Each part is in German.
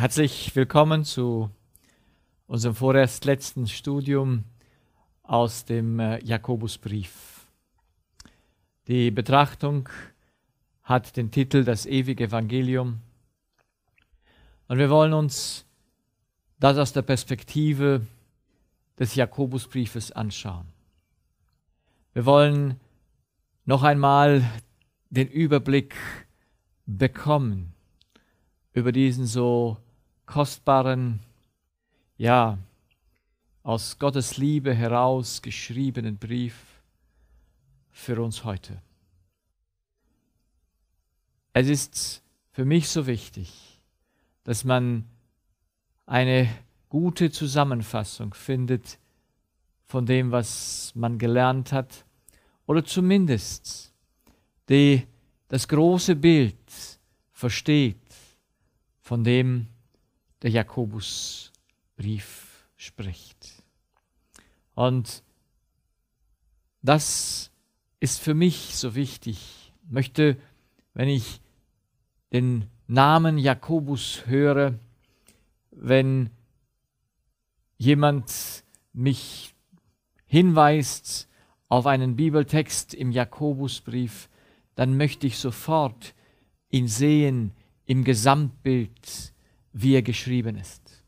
Herzlich willkommen zu unserem vorerst letzten Studium aus dem Jakobusbrief. Die Betrachtung hat den Titel Das ewige Evangelium und wir wollen uns das aus der Perspektive des Jakobusbriefes anschauen. Wir wollen noch einmal den Überblick bekommen über diesen so kostbaren, aus Gottes Liebe heraus geschriebenen Brief für uns heute. Es ist für mich so wichtig, dass man eine gute Zusammenfassung findet von dem, was man gelernt hat, oder zumindest das große Bild versteht, von dem der Jakobusbrief spricht. Und das ist für mich so wichtig. Ich möchte, wenn ich den Namen Jakobus höre, wenn jemand mich hinweist auf einen Bibeltext im Jakobusbrief, dann möchte ich sofort ihn sehen im Gesamtbild, wie er geschrieben ist.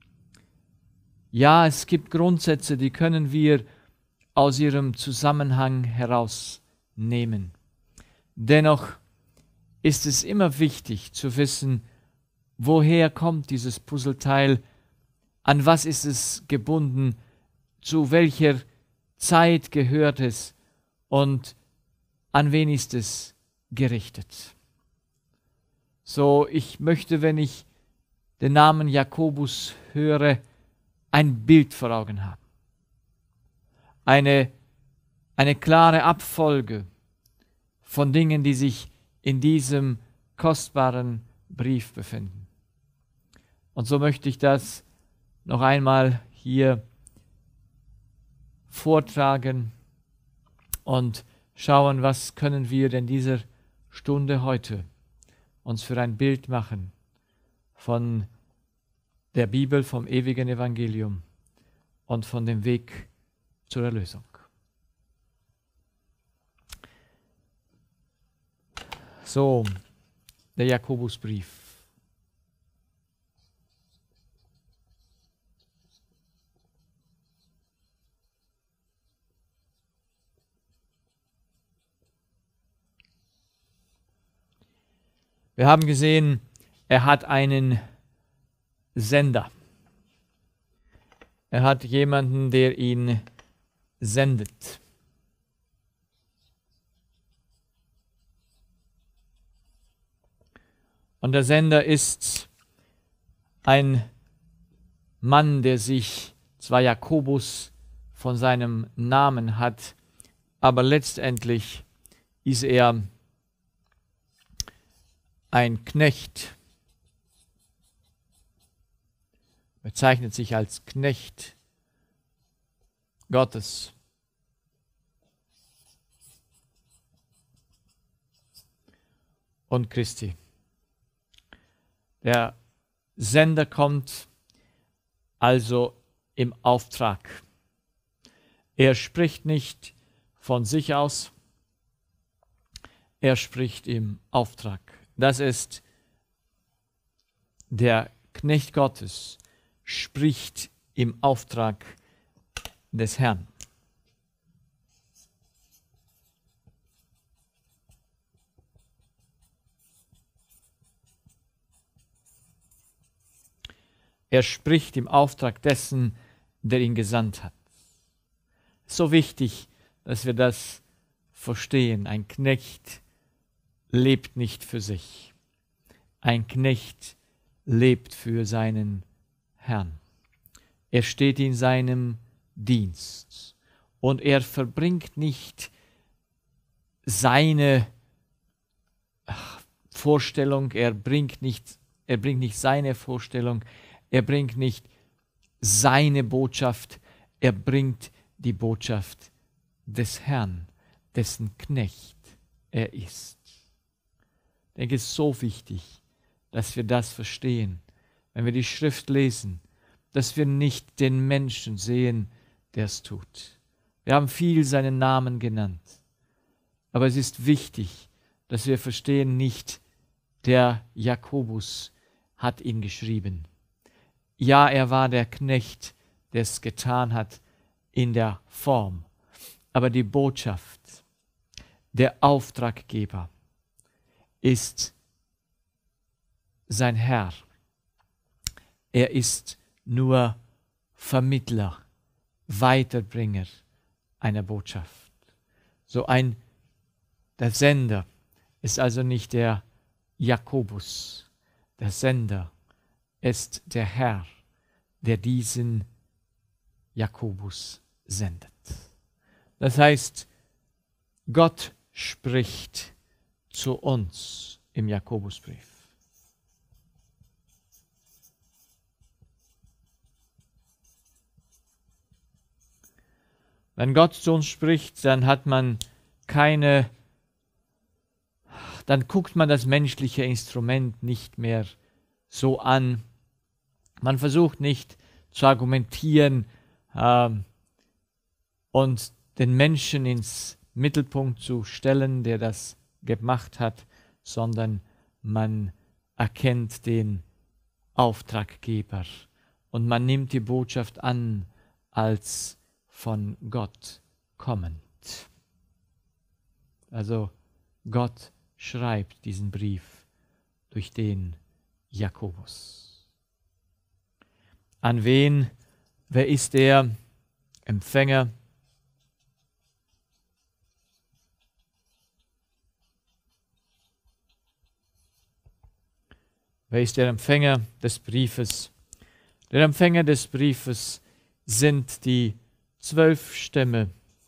Ja, es gibt Grundsätze, die können wir aus ihrem Zusammenhang herausnehmen. Dennoch ist es immer wichtig zu wissen, woher kommt dieses Puzzleteil, an was ist es gebunden, zu welcher Zeit gehört es und an wen ist es gerichtet. So, ich möchte, wenn ich den Namen Jakobus höre, ein Bild vor Augen haben. Eine klare Abfolge von Dingen, die sich in diesem kostbaren Brief befinden. Und so möchte ich das noch einmal hier vortragen und schauen, was können wir in dieser Stunde heute uns für ein Bild machen von der Bibel, vom ewigen Evangelium und von dem Weg zur Erlösung. So, der Jakobusbrief. Wir haben gesehen, er hat einen Sender. Er hat jemanden, der ihn sendet. Und der Sender ist ein Mann, der sich zwar Jakobus von seinem Namen hat, aber letztendlich ist er ein Knecht, bezeichnet sich als Knecht Gottes. Und Christi. Der Sender kommt also im Auftrag. Er spricht nicht von sich aus, er spricht im Auftrag. Das ist der Knecht Gottes, spricht im Auftrag des Herrn. Er spricht im Auftrag dessen, der ihn gesandt hat. So wichtig, dass wir das verstehen. Ein Knecht lebt nicht für sich. Ein Knecht lebt für seinen Herrn. Er steht in seinem Dienst und er verbringt nicht seine Vorstellung, er bringt nicht seine Vorstellung, er bringt nicht seine Botschaft, er bringt die Botschaft des Herrn, dessen Knecht er ist. Ich denke, es ist so wichtig, dass wir das verstehen, wenn wir die Schrift lesen, dass wir nicht den Menschen sehen, der es tut. Wir haben viel seinen Namen genannt. Aber es ist wichtig, dass wir verstehen, nicht der Jakobus hat ihn geschrieben. Ja, er war der Knecht, der es getan hat in der Form. Aber die Botschaft, der Auftraggeber ist sein Herr. Er ist nur Vermittler, Weiterbringer einer Botschaft. Der Sender ist also nicht der Jakobus. Der Sender ist der Herr, der diesen Jakobus sendet. Das heißt, Gott spricht zu uns im Jakobusbrief. Wenn Gott zu uns spricht, dann guckt man das menschliche Instrument nicht mehr so an. Man versucht nicht zu argumentieren und den Menschen ins Mittelpunkt zu stellen, der das gemacht hat, sondern man erkennt den Auftraggeber und man nimmt die Botschaft an als von Gott kommend. Also Gott schreibt diesen Brief durch den Jakobus. An wen? Wer ist der Empfänger? Wer ist der Empfänger des Briefes? Der Empfänger des Briefes sind die 12 Stämme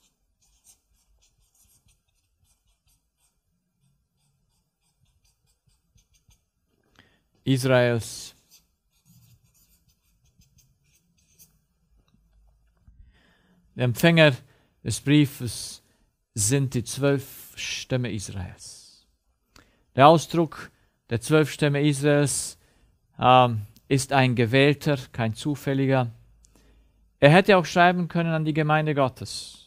Israels. Der Empfänger des Briefes sind die 12 Stämme Israels. Der Ausdruck der 12 Stämme Israels ist ein gewählter, kein zufälliger. Er hätte auch schreiben können an die Gemeinde Gottes.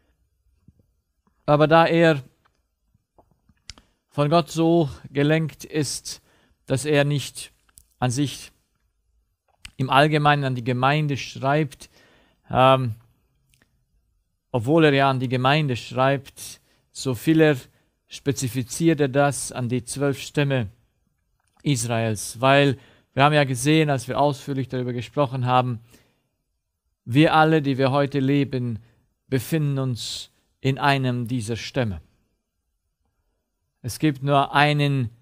Aber da er von Gott so gelenkt ist, dass er nicht an sich im Allgemeinen an die Gemeinde schreibt, obwohl er ja an die Gemeinde schreibt, so viel er spezifiziert er das an die 12 Stämme Israels, weil wir haben ja gesehen, als wir ausführlich darüber gesprochen haben, wir alle, die wir heute leben, befinden uns in einem dieser Stämme. Es gibt nur eine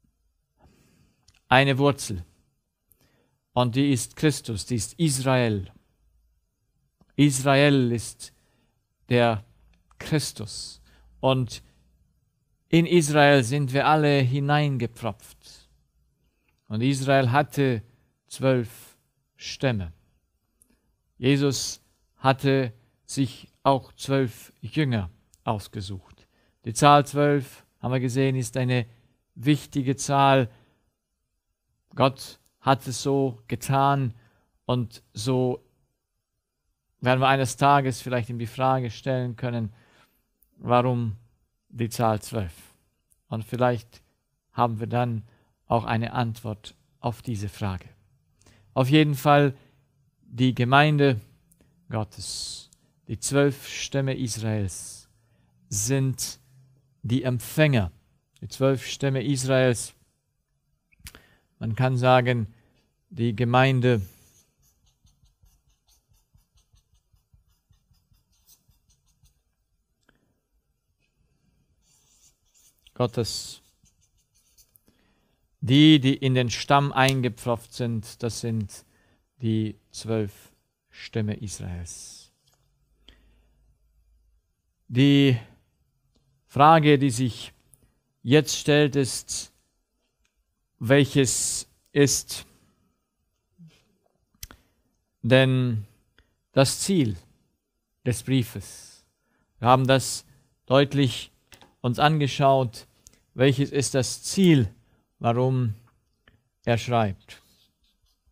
Wurzel und die ist Christus, die ist Israel. Israel ist der Christus und in Israel sind wir alle hineingepfropft. Und Israel hatte 12 Stämme. Jesus hatte sich auch 12 Jünger ausgesucht. Die Zahl 12, haben wir gesehen, ist eine wichtige Zahl. Gott hat es so getan und so werden wir eines Tages vielleicht ihm die Frage stellen können, warum die Zahl 12? Und vielleicht haben wir dann auch eine Antwort auf diese Frage. Auf jeden Fall die Gemeinde Gottes, die 12 Stämme Israels sind die Empfänger. Die 12 Stämme Israels, man kann sagen, die Gemeinde Gottes. Die in den Stamm eingepfropft sind, das sind die 12 Stämme Israels. Die Frage, die sich jetzt stellt, ist, welches ist denn das Ziel des Briefes? Wir haben das deutlich uns angeschaut. Welches ist das Ziel, warum er schreibt?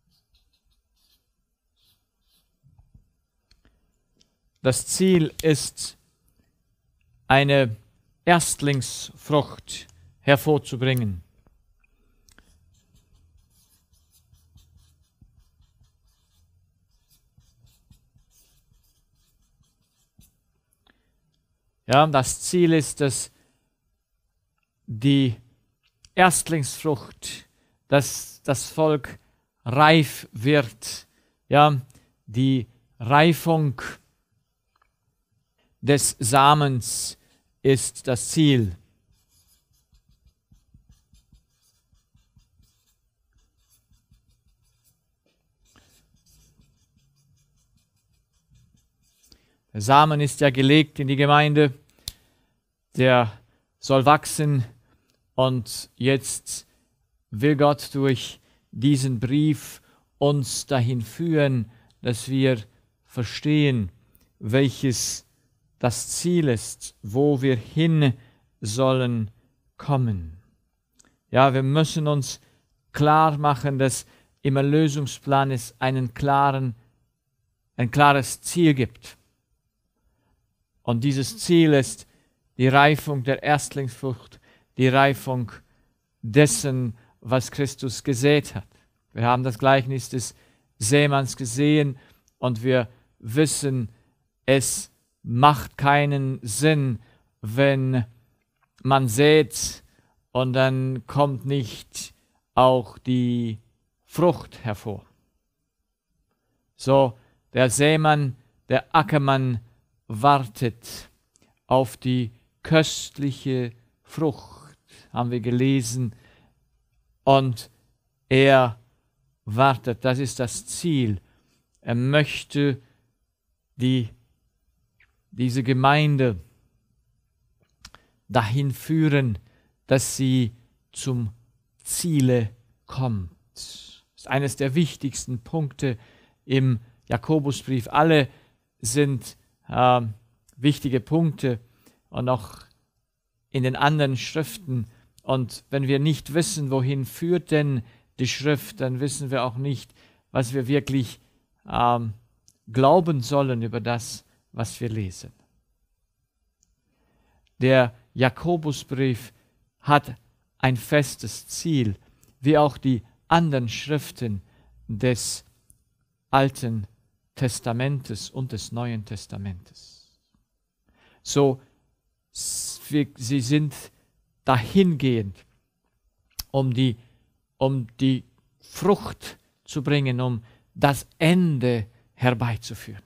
Das Ziel ist, eine Erstlingsfrucht hervorzubringen. Ja, das Ziel ist, dass die Erstlingsfrucht, dass das Volk reif wird. Ja, die Reifung des Samens ist das Ziel. Der Samen ist ja gelegt in die Gemeinde, der soll wachsen und jetzt will Gott durch diesen Brief uns dahin führen, dass wir verstehen, welches das Ziel ist, wo wir hin sollen kommen. Ja, wir müssen uns klar machen, dass im Erlösungsplan es ein klares Ziel gibt. Und dieses Ziel ist die Reifung der Erstlingsfrucht, die Reifung dessen, was Christus gesät hat. Wir haben das Gleichnis des Sämanns gesehen und wir wissen, es macht keinen Sinn, wenn man sät und dann kommt nicht auch die Frucht hervor. So, der Sämann, der Ackermann wartet auf die köstliche Frucht, haben wir gelesen, und er wartet, das ist das Ziel. Er möchte diese Gemeinde dahin führen, dass sie zum Ziele kommt. Das ist eines der wichtigsten Punkte im Jakobusbrief. Alle sind wichtige Punkte und auch in den anderen Schriften. Und wenn wir nicht wissen, wohin führt denn die Schrift, dann wissen wir auch nicht, was wir wirklich glauben sollen über das, was wir lesen. Der Jakobusbrief hat ein festes Ziel, wie auch die anderen Schriften des Alten Testamentes und des Neuen Testamentes. So, sie sind dahingehend, um die Frucht zu bringen, um das Ende herbeizuführen.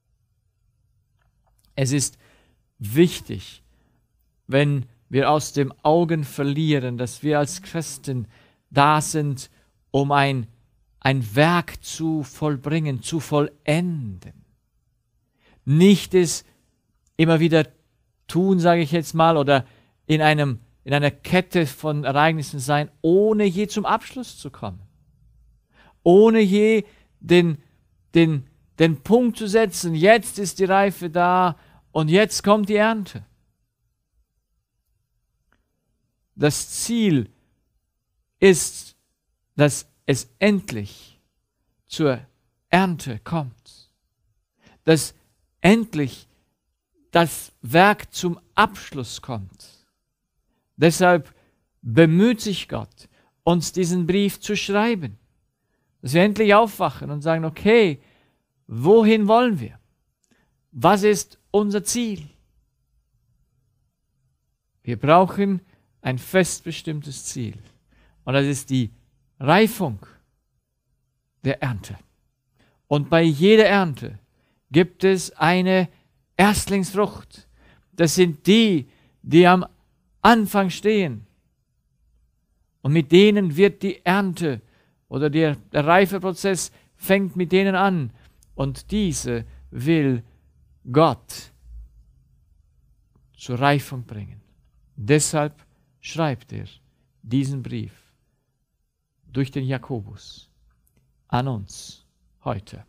Es ist wichtig, wenn wir aus den Augen verlieren, dass wir als Christen da sind, um ein Werk zu vollbringen, zu vollenden. Nicht es immer wieder tun, sage ich jetzt mal, oder in einer Kette von Ereignissen sein, ohne je zum Abschluss zu kommen. Ohne je den Punkt zu setzen, jetzt ist die Reife da und jetzt kommt die Ernte. Das Ziel ist, dass es endlich zur Ernte kommt. Dass endlich das Werk zum Abschluss kommt. Deshalb bemüht sich Gott, uns diesen Brief zu schreiben. Dass wir endlich aufwachen und sagen, okay, wohin wollen wir? Was ist unser Ziel? Wir brauchen ein fest bestimmtes Ziel. Und das ist die Reifung der Ernte. Und bei jeder Ernte gibt es eine Erstlingsfrucht. Das sind die am Anfang stehen. Und mit denen wird die Ernte oder der Reifeprozess fängt mit denen an. Und diese will Gott zur Reifung bringen. Deshalb schreibt er diesen Brief durch den Jakobus an uns heute.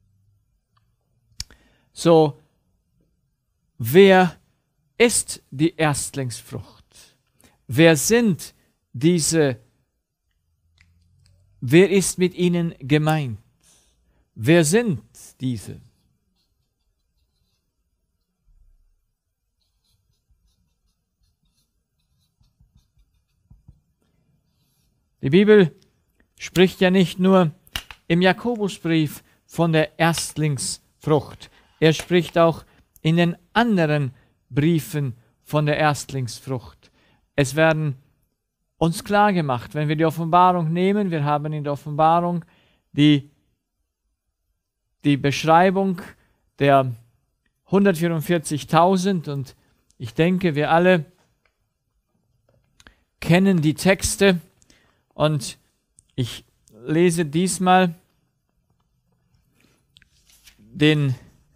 So, wer ist die Erstlingsfrucht? Wer sind wer ist mit ihnen gemeint? Wer sind diese? Die Bibel spricht ja nicht nur im Jakobusbrief von der Erstlingsfrucht. Er spricht auch in den anderen Briefen von der Erstlingsfrucht. Es werden uns klar gemacht, wenn wir die Offenbarung nehmen, wir haben in der Offenbarung die Beschreibung der 144.000 und ich denke, wir alle kennen die Texte und ich lese diesmal den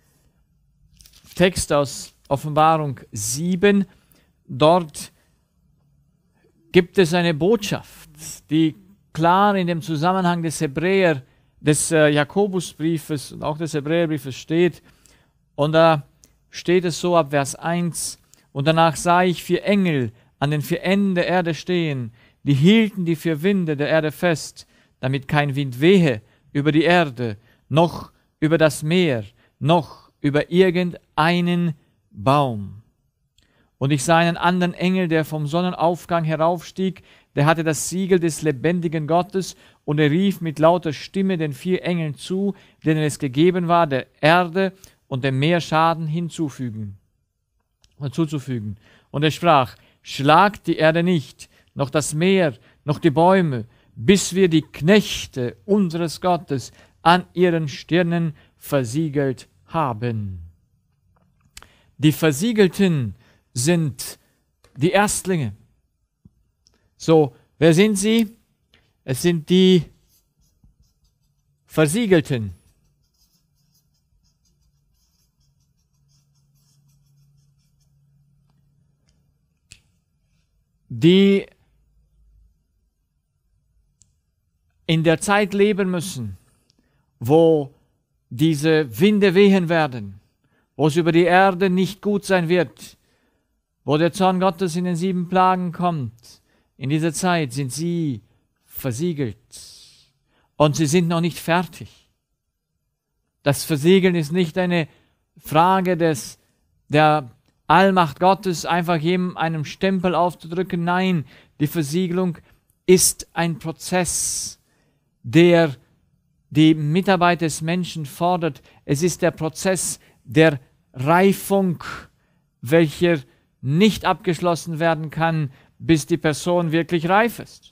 Text aus Offenbarung 7. Dort gibt es eine Botschaft, die klar in dem Zusammenhang des Jakobusbriefes und auch des Hebräerbriefes steht. Und da steht es so ab Vers 1: Und danach sah ich 4 Engel an den 4 Enden der Erde stehen, die hielten die 4 Winde der Erde fest, damit kein Wind wehe über die Erde, noch über das Meer, noch über irgendeinen Baum. Und ich sah einen anderen Engel, der vom Sonnenaufgang heraufstieg, der hatte das Siegel des lebendigen Gottes, und er rief mit lauter Stimme den 4 Engeln zu, denen es gegeben war, der Erde und dem Meer Schaden hinzuzufügen. Und er sprach: Schlagt die Erde nicht, noch das Meer, noch die Bäume, bis wir die Knechte unseres Gottes an ihren Stirnen versiegelt haben. Die Versiegelten sind die Erstlinge. So, wer sind sie? Es sind die Versiegelten. Die in der Zeit leben müssen, wo diese Winde wehen werden, wo es über die Erde nicht gut sein wird, wo der Zorn Gottes in den 7 Plagen kommt. In dieser Zeit sind sie versiegelt und sie sind noch nicht fertig. Das Versiegeln ist nicht eine Frage der Allmacht Gottes, einfach jedem einen Stempel aufzudrücken. Nein, die Versiegelung ist ein Prozess, der die Mitarbeit des Menschen fordert. Es ist der Prozess der Reifung, welcher nicht abgeschlossen werden kann, bis die Person wirklich reif ist.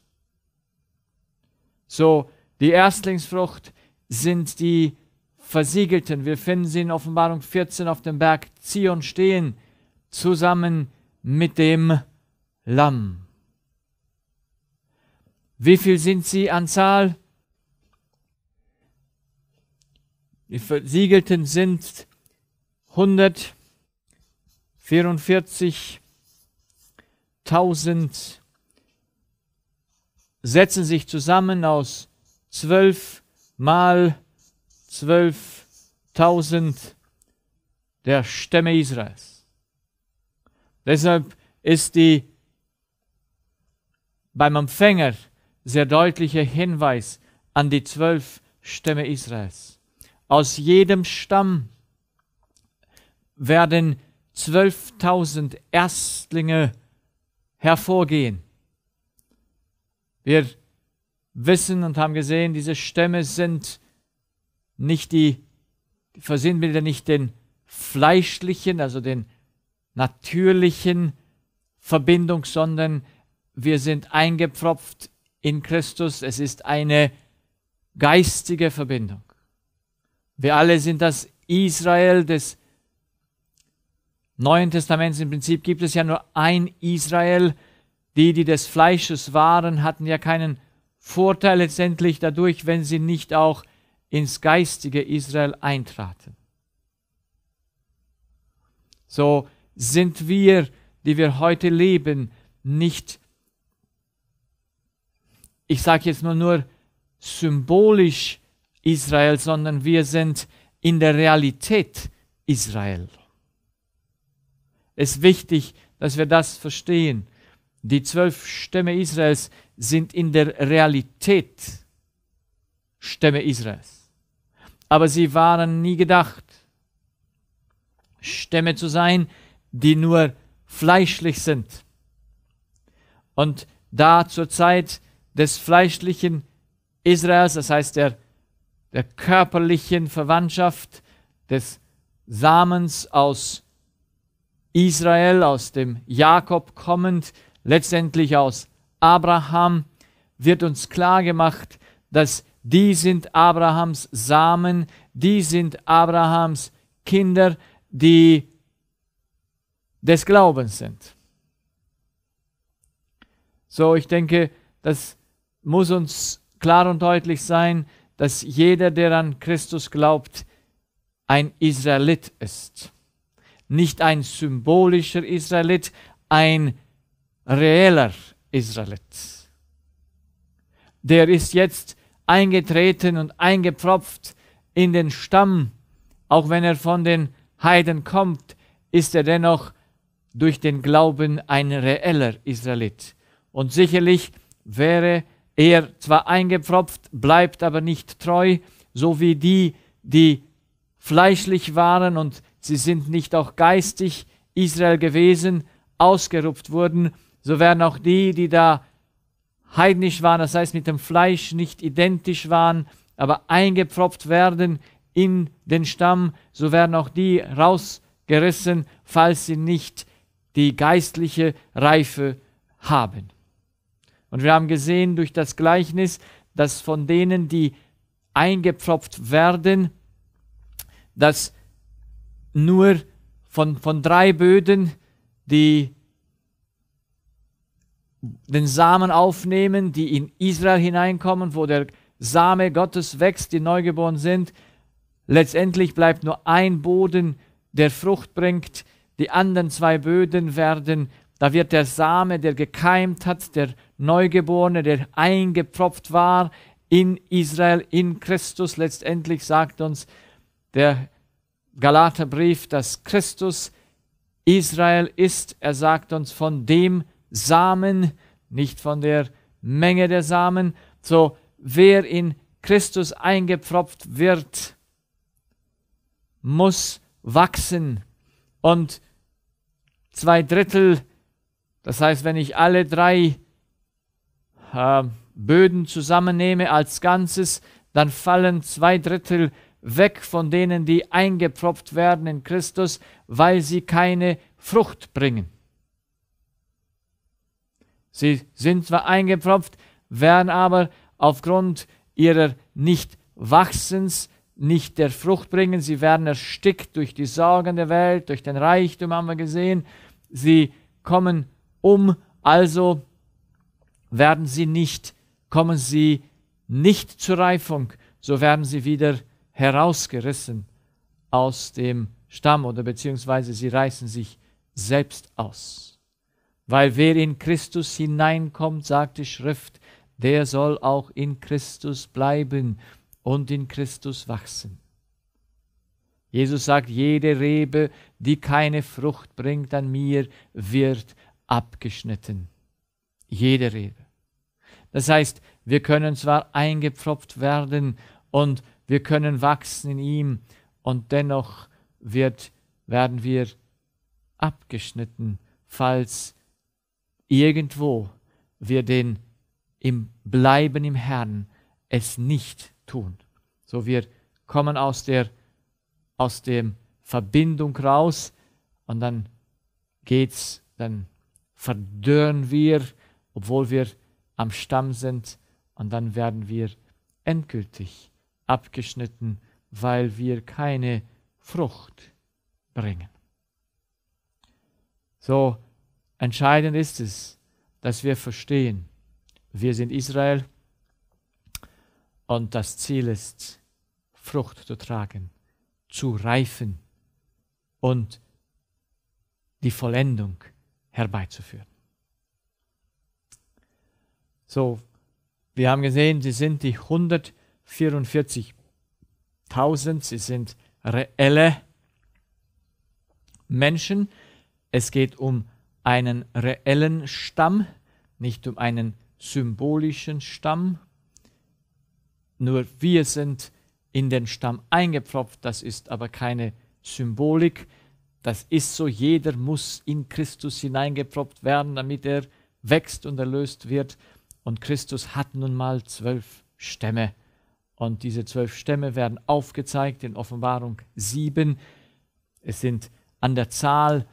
So, die Erstlingsfrucht sind die Versiegelten. Wir finden sie in Offenbarung 14 auf dem Berg Zion stehen, zusammen mit dem Lamm. Wie viel sind sie an Zahl? Die Versiegelten sind 144.000, setzen sich zusammen aus 12 mal 12.000 der Stämme Israels. Deshalb ist beim Empfänger sehr deutlicher Hinweis an die 12 Stämme Israels. Aus jedem Stamm werden 12.000 Erstlinge hervorgehen. Wir wissen und haben gesehen, diese Stämme sind nicht versinnbildern nicht den fleischlichen, also den natürlichen Verbindung, sondern wir sind eingepfropft in Christus. Es ist eine geistige Verbindung. Wir alle sind das Israel des Neuen Testaments. Im Prinzip gibt es ja nur ein Israel. Die des Fleisches waren, hatten ja keinen Vorteil letztendlich dadurch, wenn sie nicht auch ins geistige Israel eintraten. So sind wir, die wir heute leben, nicht, ich sage jetzt nur symbolisch Israel, sondern wir sind in der Realität Israel. Es ist wichtig, dass wir das verstehen. Die 12 Stämme Israels sind in der Realität Stämme Israels. Aber sie waren nie gedacht, Stämme zu sein, die nur fleischlich sind. Und da zur Zeit des fleischlichen Israels, das heißt der körperlichen Verwandtschaft des Samens aus Israel, aus dem Jakob kommend, letztendlich aus Abraham, wird uns klar gemacht, dass die sind Abrahams Samen, die sind Abrahams Kinder, die des Glaubens sind. So, ich denke, das muss uns klar und deutlich sein, dass jeder, der an Christus glaubt, ein Israelit ist. Nicht ein symbolischer Israelit, ein reeller Israelit. Der ist jetzt eingetreten und eingepfropft in den Stamm. Auch wenn er von den Heiden kommt, ist er dennoch durch den Glauben ein reeller Israelit. Und sicherlich wäre er zwar eingepfropft, bleibt aber nicht treu, so wie die, die fleischlich waren und sie sind nicht auch geistig Israel gewesen, ausgerupft wurden, so werden auch die, die da heidnisch waren, das heißt mit dem Fleisch nicht identisch waren, aber eingepfropft werden in den Stamm, so werden auch die rausgerissen, falls sie nicht die geistliche Reife haben. Und wir haben gesehen durch das Gleichnis, dass von denen, die eingepfropft werden, dass nur von 3 Böden, die den Samen aufnehmen, die in Israel hineinkommen, wo der Same Gottes wächst, die neugeboren sind, letztendlich bleibt nur ein Boden, der Frucht bringt. Die anderen 2 Böden werden, da wird der Same, der gekeimt hat, der Neugeborene, der eingepfropft war in Israel, in Christus. Letztendlich sagt uns der Galaterbrief, dass Christus Israel ist. Er sagt uns von dem Samen, nicht von der Menge der Samen. So, wer in Christus eingepfropft wird, muss wachsen. Und 2/3, das heißt, wenn ich alle 3 Böden zusammennehme als Ganzes, dann fallen 2/3 weg von denen, die eingepfropft werden in Christus, weil sie keine Frucht bringen. Sie sind zwar eingepfropft, werden aber aufgrund ihrer Nicht-Wachsens nicht der Frucht bringen. Sie werden erstickt durch die Sorgen der Welt, durch den Reichtum haben wir gesehen. Sie kommen also kommen sie nicht zur Reifung, so werden sie wieder herausgerissen aus dem Stamm oder beziehungsweise sie reißen sich selbst aus. Weil wer in Christus hineinkommt, sagt die Schrift, der soll auch in Christus bleiben und in Christus wachsen. Jesus sagt, jede Rebe, die keine Frucht bringt an mir, wird abgeschnitten. Jede Rebe. Das heißt, wir können zwar eingepfropft werden und wir können wachsen in ihm und dennoch werden wir abgeschnitten, falls irgendwo wir im Bleiben im Herrn es nicht tun. So, wir kommen aus der Verbindung raus und dann verdörren wir, obwohl wir am Stamm sind, und dann werden wir endgültig abgeschnitten, weil wir keine Frucht bringen. So, entscheidend ist es, dass wir verstehen, wir sind Israel und das Ziel ist, Frucht zu tragen, zu reifen und die Vollendung herbeizuführen. So, wir haben gesehen, sie sind die 144.000, sie sind reelle Menschen. Es geht um einen reellen Stamm, nicht um einen symbolischen Stamm. Nur wir sind in den Stamm eingepfropft, das ist aber keine Symbolik. Das ist so, jeder muss in Christus hineingepfropft werden, damit er wächst und erlöst wird. Und Christus hat nun mal 12 Stämme. Und diese 12 Stämme werden aufgezeigt in Offenbarung 7. Es sind an der Zahl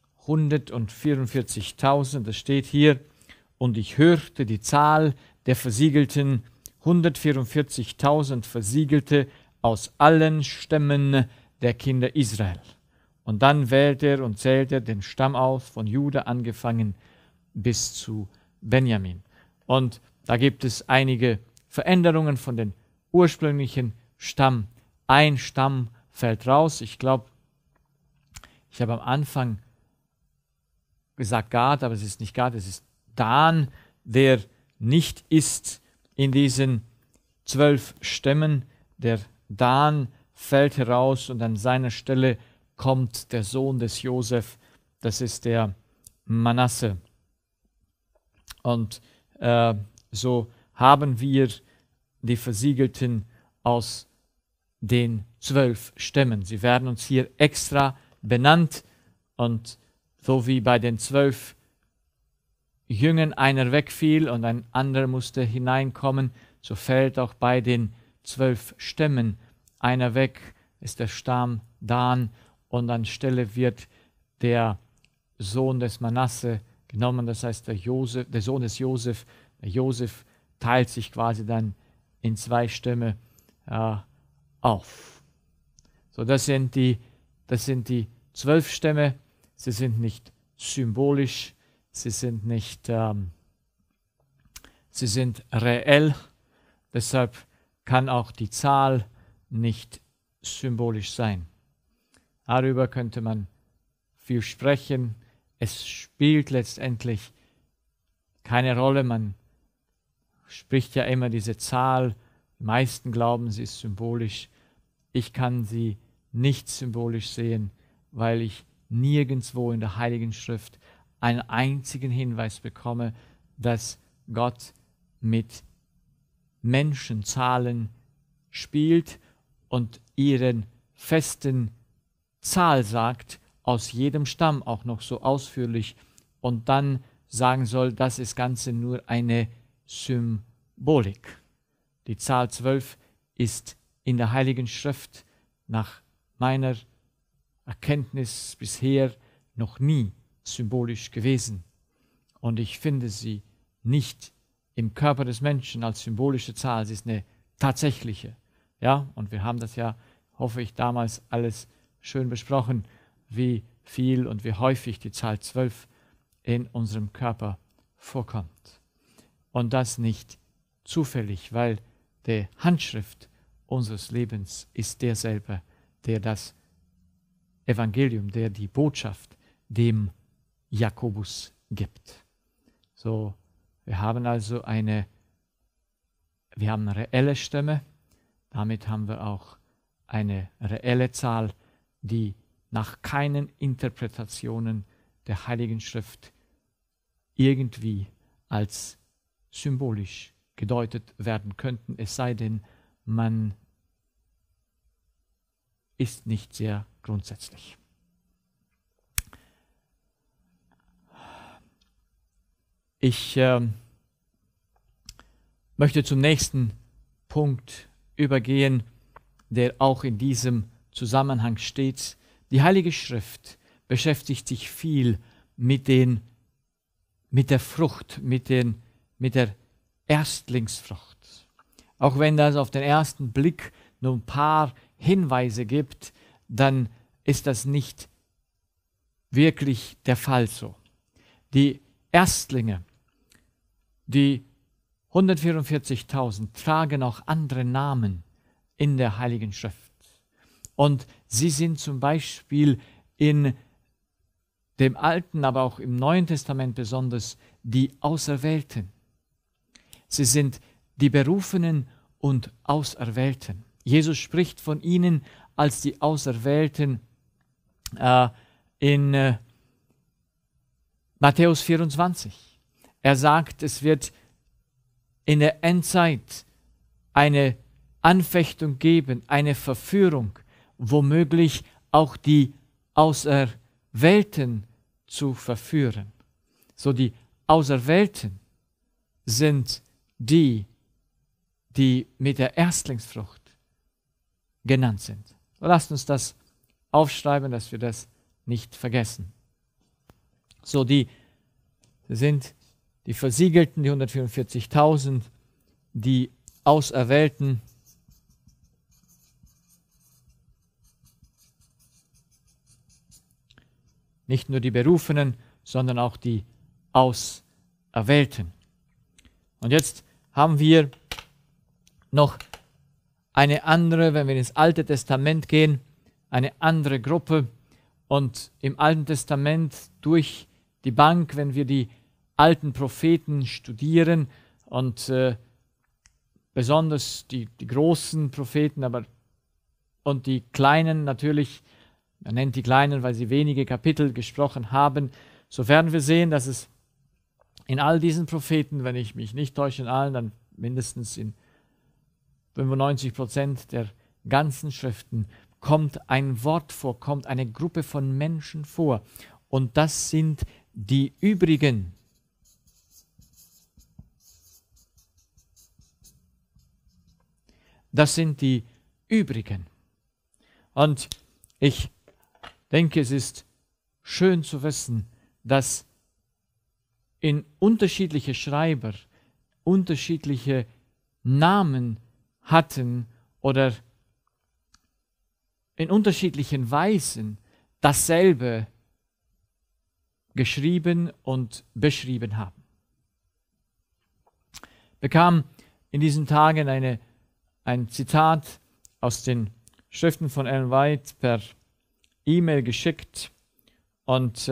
144.000, das steht hier. Und ich hörte die Zahl der Versiegelten, 144.000 Versiegelte aus allen Stämmen der Kinder Israel. Und dann wählt er und zählt er den Stamm aus, von Juda angefangen bis zu Benjamin. Und da gibt es einige Veränderungen von den ursprünglichen Stamm. Ein Stamm fällt raus. Ich glaube, ich habe am Anfang gesagt Gad, aber es ist nicht Gad, es ist Dan, der nicht ist in diesen 12 Stämmen. Der Dan fällt heraus und an seiner Stelle kommt der Sohn des Josef, das ist der Manasse. Und so haben wir die Versiegelten aus den 12 Stämmen. Sie werden uns hier extra benannt und so wie bei den 12 Jüngern einer wegfiel und ein anderer musste hineinkommen, so fällt auch bei den 12 Stämmen einer weg, ist der Stamm Dan und anstelle wird der Sohn des Manasse genommen, das heißt der Sohn des Josef. Der Josef teilt sich quasi dann in 2 Stämme auf. So, das sind die 12 Stämme. Sie sind nicht symbolisch, sie sind reell. Deshalb kann auch die Zahl nicht symbolisch sein. Darüber könnte man viel sprechen. Es spielt letztendlich keine Rolle. Man spricht ja immer diese Zahl. Die meisten glauben, sie ist symbolisch. Ich kann sie nicht symbolisch sehen, weil ich nirgendwo in der Heiligen Schrift einen einzigen Hinweis bekomme, dass Gott mit Menschenzahlen spielt und ihren festen Zahl sagt, aus jedem Stamm auch noch so ausführlich und dann sagen soll, das ist Ganze nur eine Symbolik. Die Zahl 12 ist in der Heiligen Schrift nach meiner Erkenntnis bisher noch nie symbolisch gewesen. Und ich finde sie nicht im Körper des Menschen als symbolische Zahl. Sie ist eine tatsächliche. Ja, und wir haben das ja, hoffe ich, damals alles schön besprochen, wie viel und wie häufig die Zahl 12 in unserem Körper vorkommt. Und das nicht zufällig, weil die Handschrift unseres Lebens ist derselbe, der das Evangelium, der die Botschaft dem Jakobus gibt. So, wir haben also eine reelle Stämme, damit haben wir auch eine reelle Zahl, die nach keinen Interpretationen der Heiligen Schrift irgendwie als symbolisch gedeutet werden könnten, es sei denn, man ist nicht sehr grundsätzlich. Ich möchte zum nächsten Punkt übergehen, der auch in diesem Zusammenhang steht. Die Heilige Schrift beschäftigt sich viel mit der Frucht, mit der Erstlingsfrucht. Auch wenn das auf den ersten Blick nur ein paar Hinweise gibt, dann ist das nicht wirklich der Fall so. Die Erstlinge, die 144.000, tragen auch andere Namen in der Heiligen Schrift. Und sie sind zum Beispiel in dem Alten, aber auch im Neuen Testament besonders die Auserwählten. Sie sind die Berufenen und Auserwählten. Jesus spricht von ihnen als die Auserwählten in Matthäus 24. Er sagt, es wird in der Endzeit eine Anfechtung geben, eine Verführung, womöglich auch die Auserwählten zu verführen. So die Auserwählten sind die, die mit der Erstlingsfrucht genannt sind. Lasst uns das aufschreiben, dass wir das nicht vergessen. So, die sind die Versiegelten, die 144.000, die Auserwählten, nicht nur die Berufenen, sondern auch die Auserwählten. Und jetzt haben wir noch eine andere, wenn wir ins Alte Testament gehen, eine andere Gruppe. Und im Alten Testament durch die Bank, wenn wir die alten Propheten studieren und besonders die großen Propheten, und die kleinen natürlich, man nennt die kleinen, weil sie wenige Kapitel gesprochen haben, so werden wir sehen, dass es in all diesen Propheten, wenn ich mich nicht täusche, in allen, dann mindestens in 95% der ganzen Schriften kommt ein Wort vor, kommt eine Gruppe von Menschen vor. Und das sind die übrigen. Das sind die übrigen. Und ich denke, es ist schön zu wissen, dass in unterschiedliche Schreiber unterschiedliche Namen hatten oder in unterschiedlichen Weisen dasselbe geschrieben und beschrieben haben. Ich bekam in diesen Tagen ein Zitat aus den Schriften von Ellen White per E-Mail geschickt und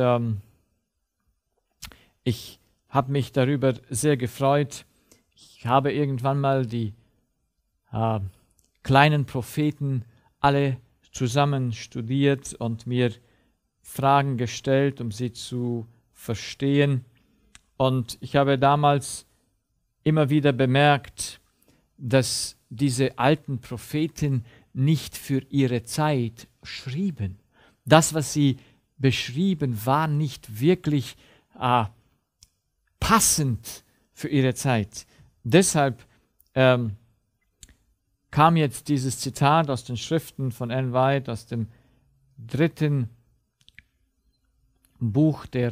ich habe mich darüber sehr gefreut. Ich habe irgendwann mal die kleinen Propheten alle zusammen studiert und mir Fragen gestellt, um sie zu verstehen. Und ich habe damals immer wieder bemerkt, dass diese alten Propheten nicht für ihre Zeit schrieben. Das, was sie beschrieben, war nicht wirklich passend für ihre Zeit. Deshalb kam jetzt dieses Zitat aus den Schriften von Ellen White, aus dem 3. Buch der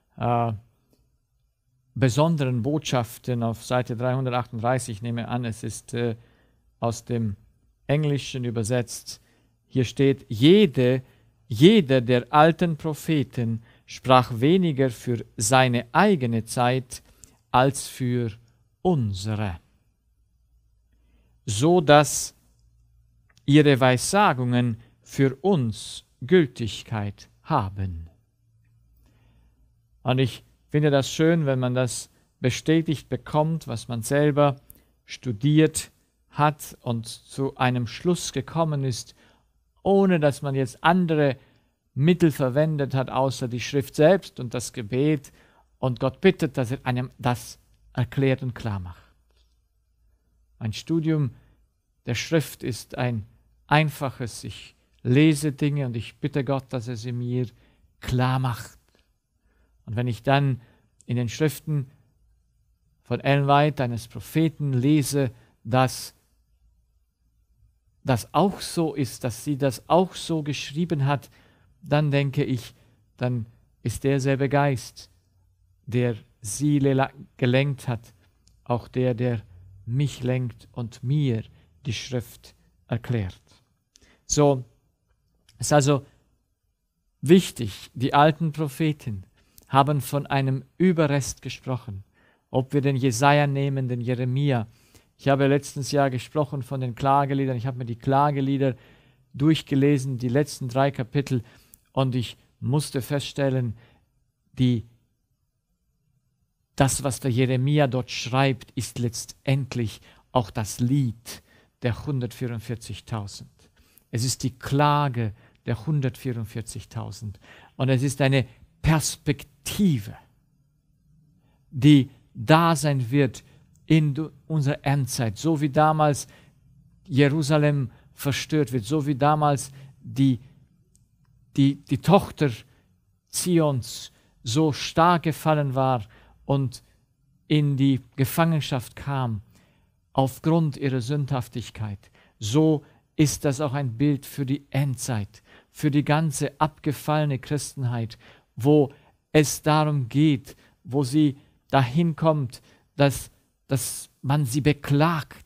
besonderen Botschaften auf Seite 338, ich nehme an, es ist aus dem Englischen übersetzt. Hier steht, jeder der alten Propheten sprach weniger für seine eigene Zeit als für unsere, so dass ihre Weissagungen für uns Gültigkeit haben. Und ich finde das schön, wenn man das bestätigt bekommt, was man selber studiert hat und zu einem Schluss gekommen ist, ohne dass man jetzt andere Mittel verwendet hat, außer die Schrift selbst und das Gebet, und Gott bittet, dass er einem das erklärt und klar macht. Ein Studium der Schrift ist ein einfaches, ich lese Dinge und ich bitte Gott, dass er sie mir klar macht. Und wenn ich dann in den Schriften von Ellen White, eines Propheten, lese, dass das auch so ist, dass sie das auch so geschrieben hat, dann denke ich, dann ist derselbe Geist, der sie gelenkt hat, auch der mich lenkt und mir die Schrift erklärt. So ist also wichtig, die alten Propheten haben von einem Überrest gesprochen. Ob wir den Jesaja nehmen, den Jeremia. Ich habe letztes Jahr gesprochen von den Klageliedern. Ich habe mir die Klagelieder durchgelesen, die letzten 3 Kapitel, und ich musste feststellen, das, was der Jeremia dort schreibt, ist letztendlich auch das Lied der 144.000. Es ist die Klage der 144.000. Und es ist eine Perspektive, die da sein wird in unserer Endzeit, so wie damals Jerusalem verstört wird, so wie damals die Tochter Zions so stark gefallen war und in die Gefangenschaft kam, aufgrund ihrer Sündhaftigkeit. So ist das auch ein Bild für die Endzeit, für die ganze abgefallene Christenheit, wo es darum geht, wo sie dahin kommt, dass man sie beklagt.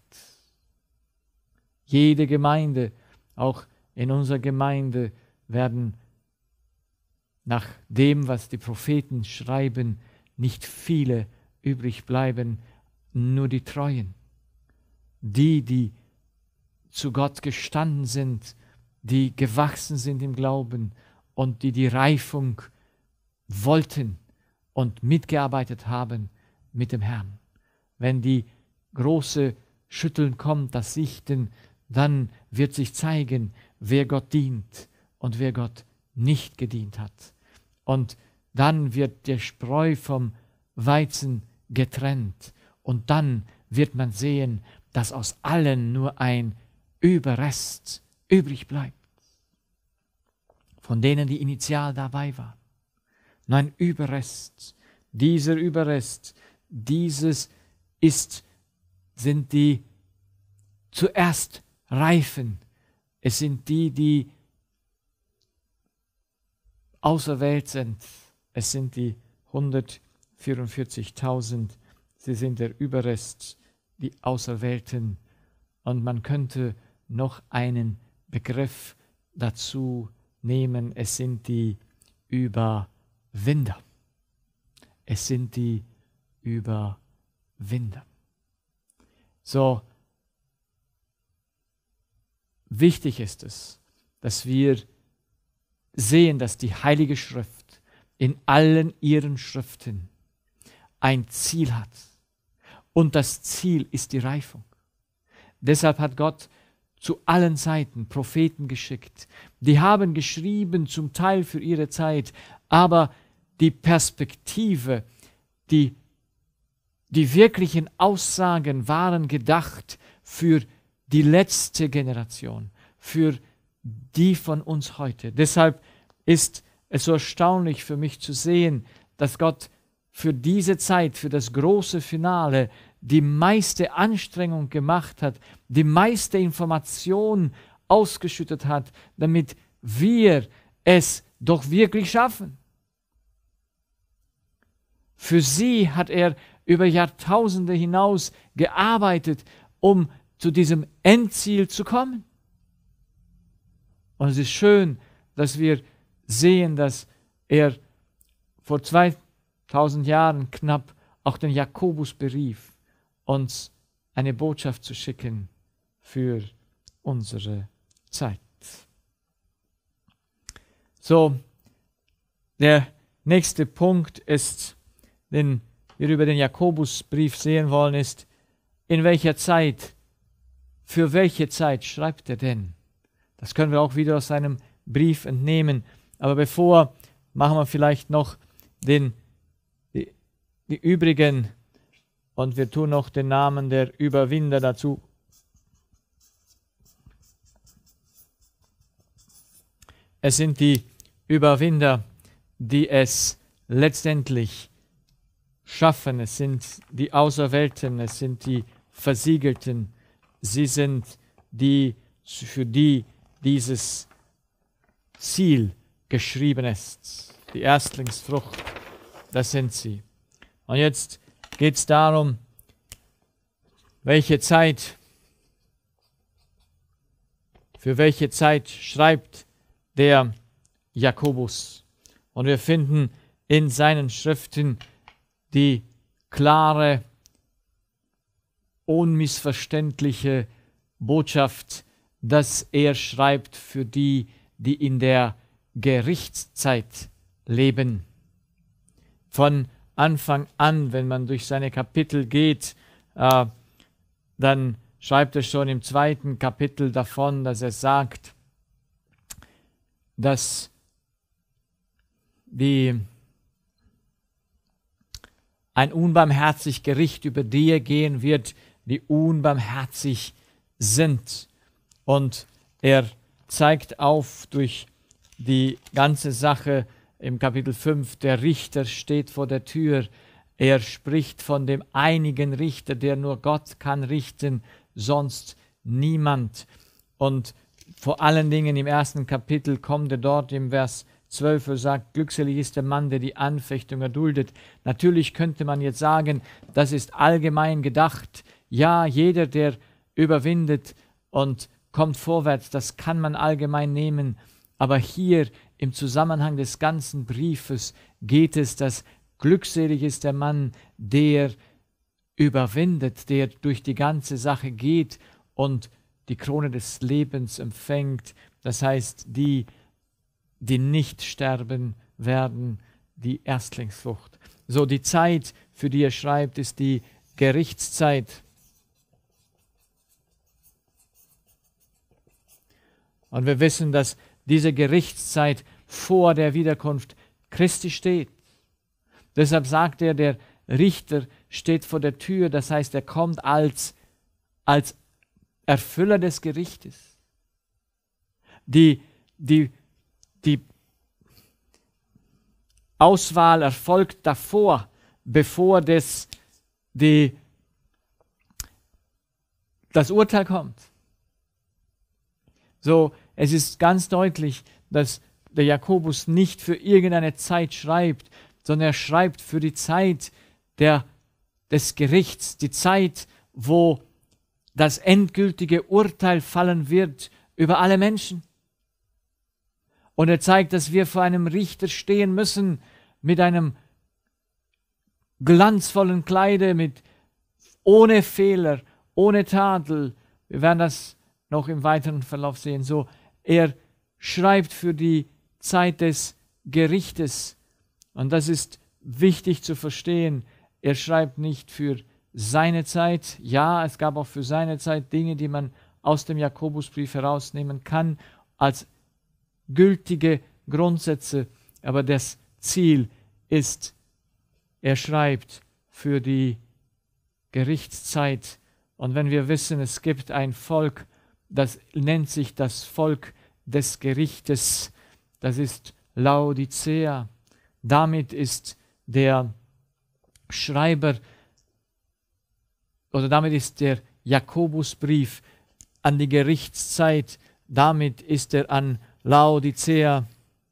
Jede Gemeinde, auch in unserer Gemeinde, werden nach dem, was die Propheten schreiben, nicht viele übrig bleiben, nur die Treuen. Die zu Gott gestanden sind, die gewachsen sind im Glauben und die Reifung wollten und mitgearbeitet haben mit dem Herrn. Wenn die große Schütteln kommt, das Sichten, dann wird sich zeigen, wer Gott dient und wer Gott nicht gedient hat. Und dann wird der Spreu vom Weizen getrennt. Und dann wird man sehen, dass aus allen nur ein Überrest übrig bleibt. Von denen, die initial dabei waren. Nur ein Überrest. Dieser Überrest, sind die zuerst Reifen. Es sind die auserwählt sind. Es sind die 144.000. Sie sind der Überrest, die Auserwählten. Und man könnte noch einen Begriff dazu nehmen. Es sind die Überwinder. Es sind die Überwinder. So wichtig ist es, dass wir sehen, dass die Heilige Schrift in allen ihren Schriften ein Ziel hat. Und das Ziel ist die Reifung. Deshalb hat Gott zu allen Zeiten Propheten geschickt. Die haben geschrieben, zum Teil für ihre Zeit, aber die Perspektive, die wirklichen Aussagen waren gedacht für die letzte Generation, für die von uns heute. Deshalb ist es so erstaunlich für mich zu sehen, dass Gott für diese Zeit, für das große Finale, die meiste Anstrengung gemacht hat, die meiste Information ausgeschüttet hat, damit wir es doch wirklich schaffen. Für sie hat er über Jahrtausende hinaus gearbeitet, um zu diesem Endziel zu kommen. Und es ist schön, dass wir sehen, dass er vor 2000 Jahren knapp auch den Jakobus berief, uns eine Botschaft zu schicken für unsere Zeit. So, der nächste Punkt ist, den wir über den Jakobusbrief sehen wollen, ist, in welcher Zeit, für welche Zeit schreibt er denn? Das können wir auch wieder aus seinem Brief entnehmen. Aber bevor, machen wir vielleicht noch die übrigen, und wir tun noch den Namen der Überwinder dazu. Es sind die Überwinder, die es letztendlich schaffen. Es sind die Auserwählten, es sind die Versiegelten. Sie sind die, für die dieses Ziel geschrieben ist. Die Erstlingsfrucht, das sind sie. Und jetzt geht es darum, für welche Zeit schreibt der Jakobus. Und wir finden in seinen Schriften die klare, unmissverständliche Botschaft, dass er schreibt für die, die in der Gerichtszeit leben. Von Anfang an, wenn man durch seine Kapitel geht, dann schreibt er schon im 2. Kapitel davon, dass er sagt, dass ein unbarmherzig Gericht über die gehen wird, die unbarmherzig sind. Und er zeigt auf durch die ganze Sache im Kapitel 5, der Richter steht vor der Tür. Er spricht von dem einigen Richter, der nur Gott kann richten, sonst niemand. Und vor allen Dingen im ersten Kapitel kommt er dort im Vers 12 und sagt, glückselig ist der Mann, der die Anfechtung erduldet. Natürlich könnte man jetzt sagen, das ist allgemein gedacht. Ja, jeder, der überwindet und kommt vorwärts, das kann man allgemein nehmen. Aber hier im Zusammenhang des ganzen Briefes geht es, dass glückselig ist der Mann, der überwindet, der durch die ganze Sache geht und die Krone des Lebens empfängt. Das heißt, die nicht sterben werden, die Erstlingsfrucht. So, die Zeit, für die er schreibt, ist die Gerichtszeit. Und wir wissen, dass diese Gerichtszeit vor der Wiederkunft Christi steht. Deshalb sagt er, der Richter steht vor der Tür, das heißt, er kommt als Erfüller des Gerichtes. Die Auswahl erfolgt davor, bevor das Urteil kommt. So, es ist ganz deutlich, dass der Jakobus nicht für irgendeine Zeit schreibt, sondern er schreibt für die Zeit des Gerichts, die Zeit, wo das endgültige Urteil fallen wird über alle Menschen. Und er zeigt, dass wir vor einem Richter stehen müssen mit einem glanzvollen Kleide, ohne Fehler, ohne Tadel. Wir werden das noch im weiteren Verlauf sehen. So, er schreibt für die Zeit des Gerichtes. Und das ist wichtig zu verstehen. Er schreibt nicht für seine Zeit. Ja, es gab auch für seine Zeit Dinge, die man aus dem Jakobusbrief herausnehmen kann, als gültige Grundsätze. Aber das Ziel ist, er schreibt für die Gerichtszeit. Und wenn wir wissen, es gibt ein Volk, das nennt sich das Volk des Gerichtes, das ist Laodicea. Damit ist der Schreiber oder damit ist der Jakobusbrief an die Gerichtszeit, damit ist er an Laodicea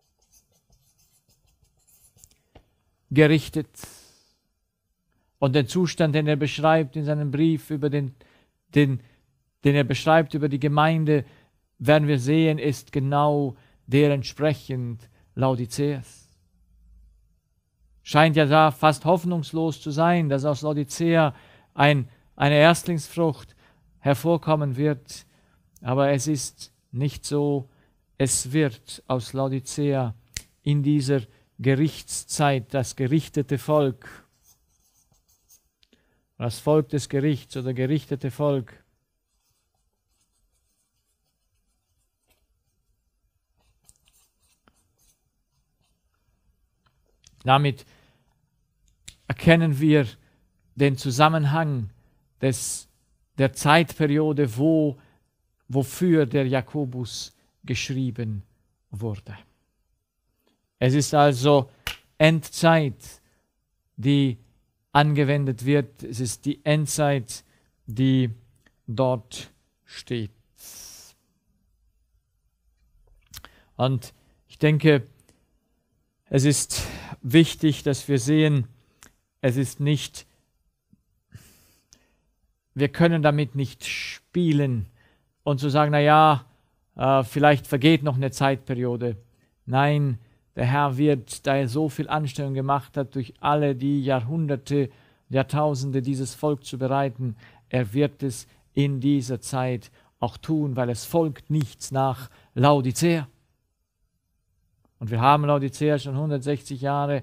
gerichtet. Und den Zustand, den er beschreibt in seinem Brief über den er beschreibt über die Gemeinde, werden wir sehen, ist genau der entsprechend Laodiceas. Scheint ja da fast hoffnungslos zu sein, dass aus Laodicea eine Erstlingsfrucht hervorkommen wird. Aber es ist nicht so. Es wird aus Laodicea in dieser Gerichtszeit das gerichtete Volk, das Volk des Gerichts oder gerichtete Volk. Damit erkennen wir den Zusammenhang der Zeitperiode, wofür der Jakobus geschrieben wurde. Es ist also Endzeit, die angewendet wird. Es ist die Endzeit, die dort steht. Und ich denke, es ist wichtig, dass wir sehen, wir können damit nicht spielen und zu sagen, vielleicht vergeht noch eine Zeitperiode. Nein, der Herr wird, da er so viel Anstrengung gemacht hat, durch alle die Jahrhunderte, Jahrtausende dieses Volk zu bereiten, er wird es in dieser Zeit auch tun, weil es folgt nichts nach Laodicea. Und wir haben Laodicea schon 160 Jahre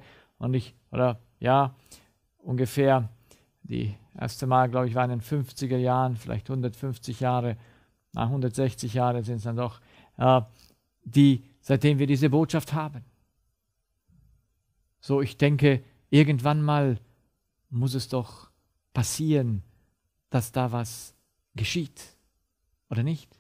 ungefähr. Die erste Mal, glaube ich, waren in den 50er Jahren, vielleicht 150 Jahre, 160 Jahre sind es dann doch, seitdem wir diese Botschaft haben. So, ich denke, irgendwann mal muss es doch passieren, dass da was geschieht, oder nicht?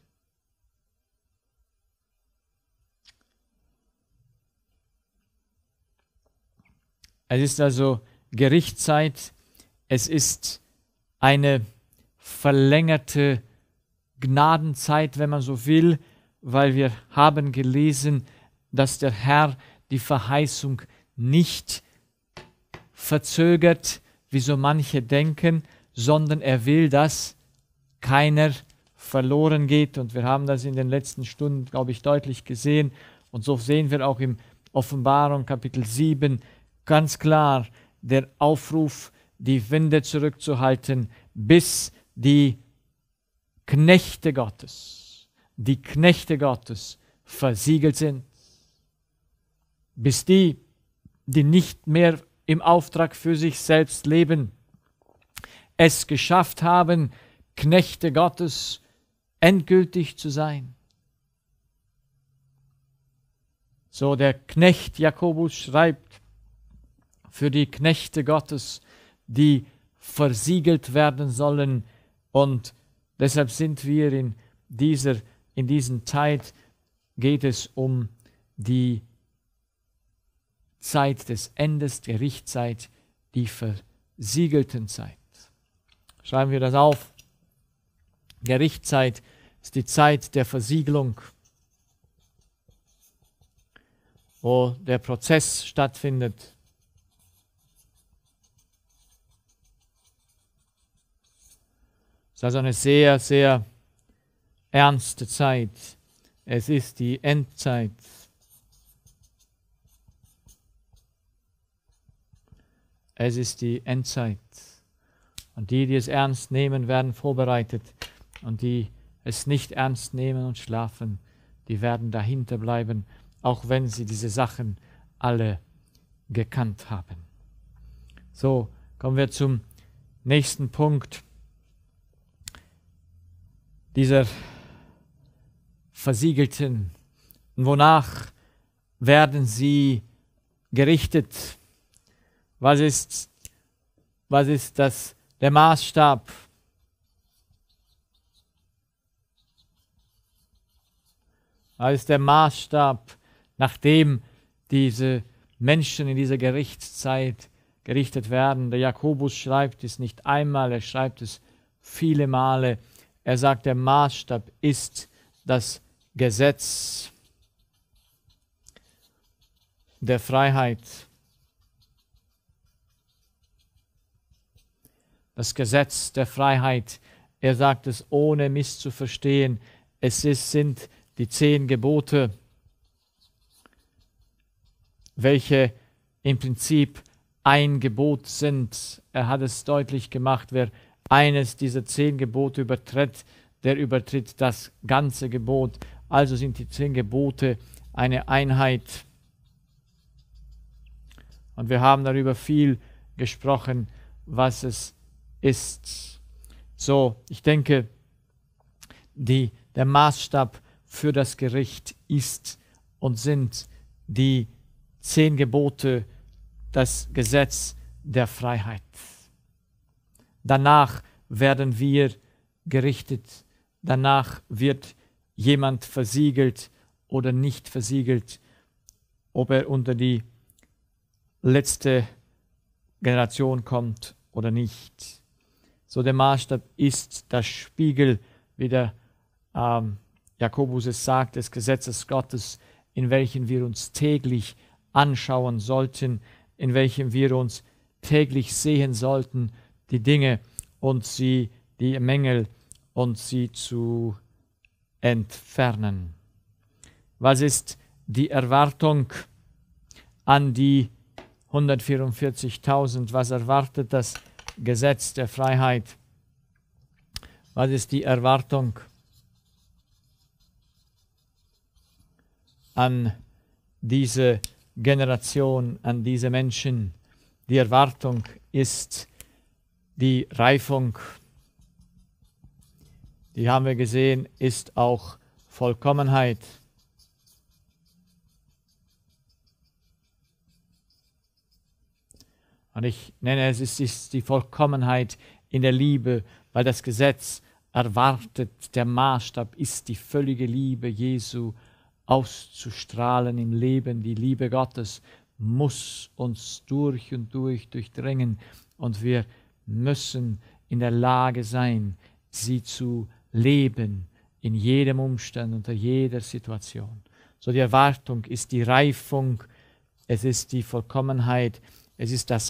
Es ist also Gerichtszeit, es ist eine verlängerte Gnadenzeit, wenn man so will, weil wir haben gelesen, dass der Herr die Verheißung nicht verzögert, wie so manche denken, sondern er will, dass keiner verloren geht. Und wir haben das in den letzten Stunden, glaube ich, deutlich gesehen. Und so sehen wir auch im Offenbarung Kapitel 7 ganz klar der Aufruf, die Winde zurückzuhalten, bis die Knechte Gottes versiegelt sind. Bis die nicht mehr im Auftrag für sich selbst leben, es geschafft haben, Knechte Gottes endgültig zu sein. So der Knecht Jakobus schreibt für die Knechte Gottes, die versiegelt werden sollen, und deshalb sind wir in diesen Zeit, geht es um die Zeit des Endes, der Gerichtszeit, die versiegelten Zeit. Schreiben wir das auf. Gerichtszeit ist die Zeit der Versiegelung, wo der Prozess stattfindet. Es ist also eine sehr, sehr ernste Zeit. Es ist die Endzeit. Es ist die Endzeit. Und die es ernst nehmen, werden vorbereitet. Und die es nicht ernst nehmen und schlafen, die werden dahinter bleiben, auch wenn sie diese Sachen alle gekannt haben. So, kommen wir zum nächsten Punkt. Dieser Versiegelten. Wonach werden sie gerichtet? Was ist der Maßstab? Was ist der Maßstab, nachdem diese Menschen in dieser Gerichtszeit gerichtet werden? Der Jakobus schreibt es nicht einmal, er schreibt es viele Male. Er sagt, der Maßstab ist das Gesetz der Freiheit. Das Gesetz der Freiheit. Er sagt es ohne misszuverstehen. Sind die 10 Gebote, welche im Prinzip ein Gebot sind. Er hat es deutlich gemacht, wer eines dieser 10 Gebote übertritt, der übertritt das ganze Gebot. Also sind die 10 Gebote eine Einheit. Und wir haben darüber viel gesprochen, was es ist. So, ich denke, der Maßstab für das Gericht ist und sind die 10 Gebote, das Gesetz der Freiheit. Danach werden wir gerichtet. Danach wird jemand versiegelt oder nicht versiegelt, ob er unter die letzte Generation kommt oder nicht. So, der Maßstab ist das Spiegel, wie der Jakobus es sagt, des Gesetzes Gottes, in welchem wir uns täglich anschauen sollten, in welchem wir uns täglich sehen sollten, die Dinge und die Mängel und sie zu entfernen. Was ist die Erwartung an die 144.000? Was erwartet das Gesetz der Freiheit? Was ist die Erwartung an diese Generation, an diese Menschen? Die Erwartung ist die Reifung. Die haben wir gesehen, ist auch Vollkommenheit. Und ich nenne es ist die Vollkommenheit in der Liebe, weil das Gesetz erwartet, der Maßstab ist die völlige Liebe Jesu auszustrahlen im Leben, die Liebe Gottes, muss uns durch und durch durchdringen und wir müssen in der Lage sein, sie zu leben in jedem Umstand, unter jeder Situation. So die Erwartung ist die Reifung, es ist die Vollkommenheit, es ist das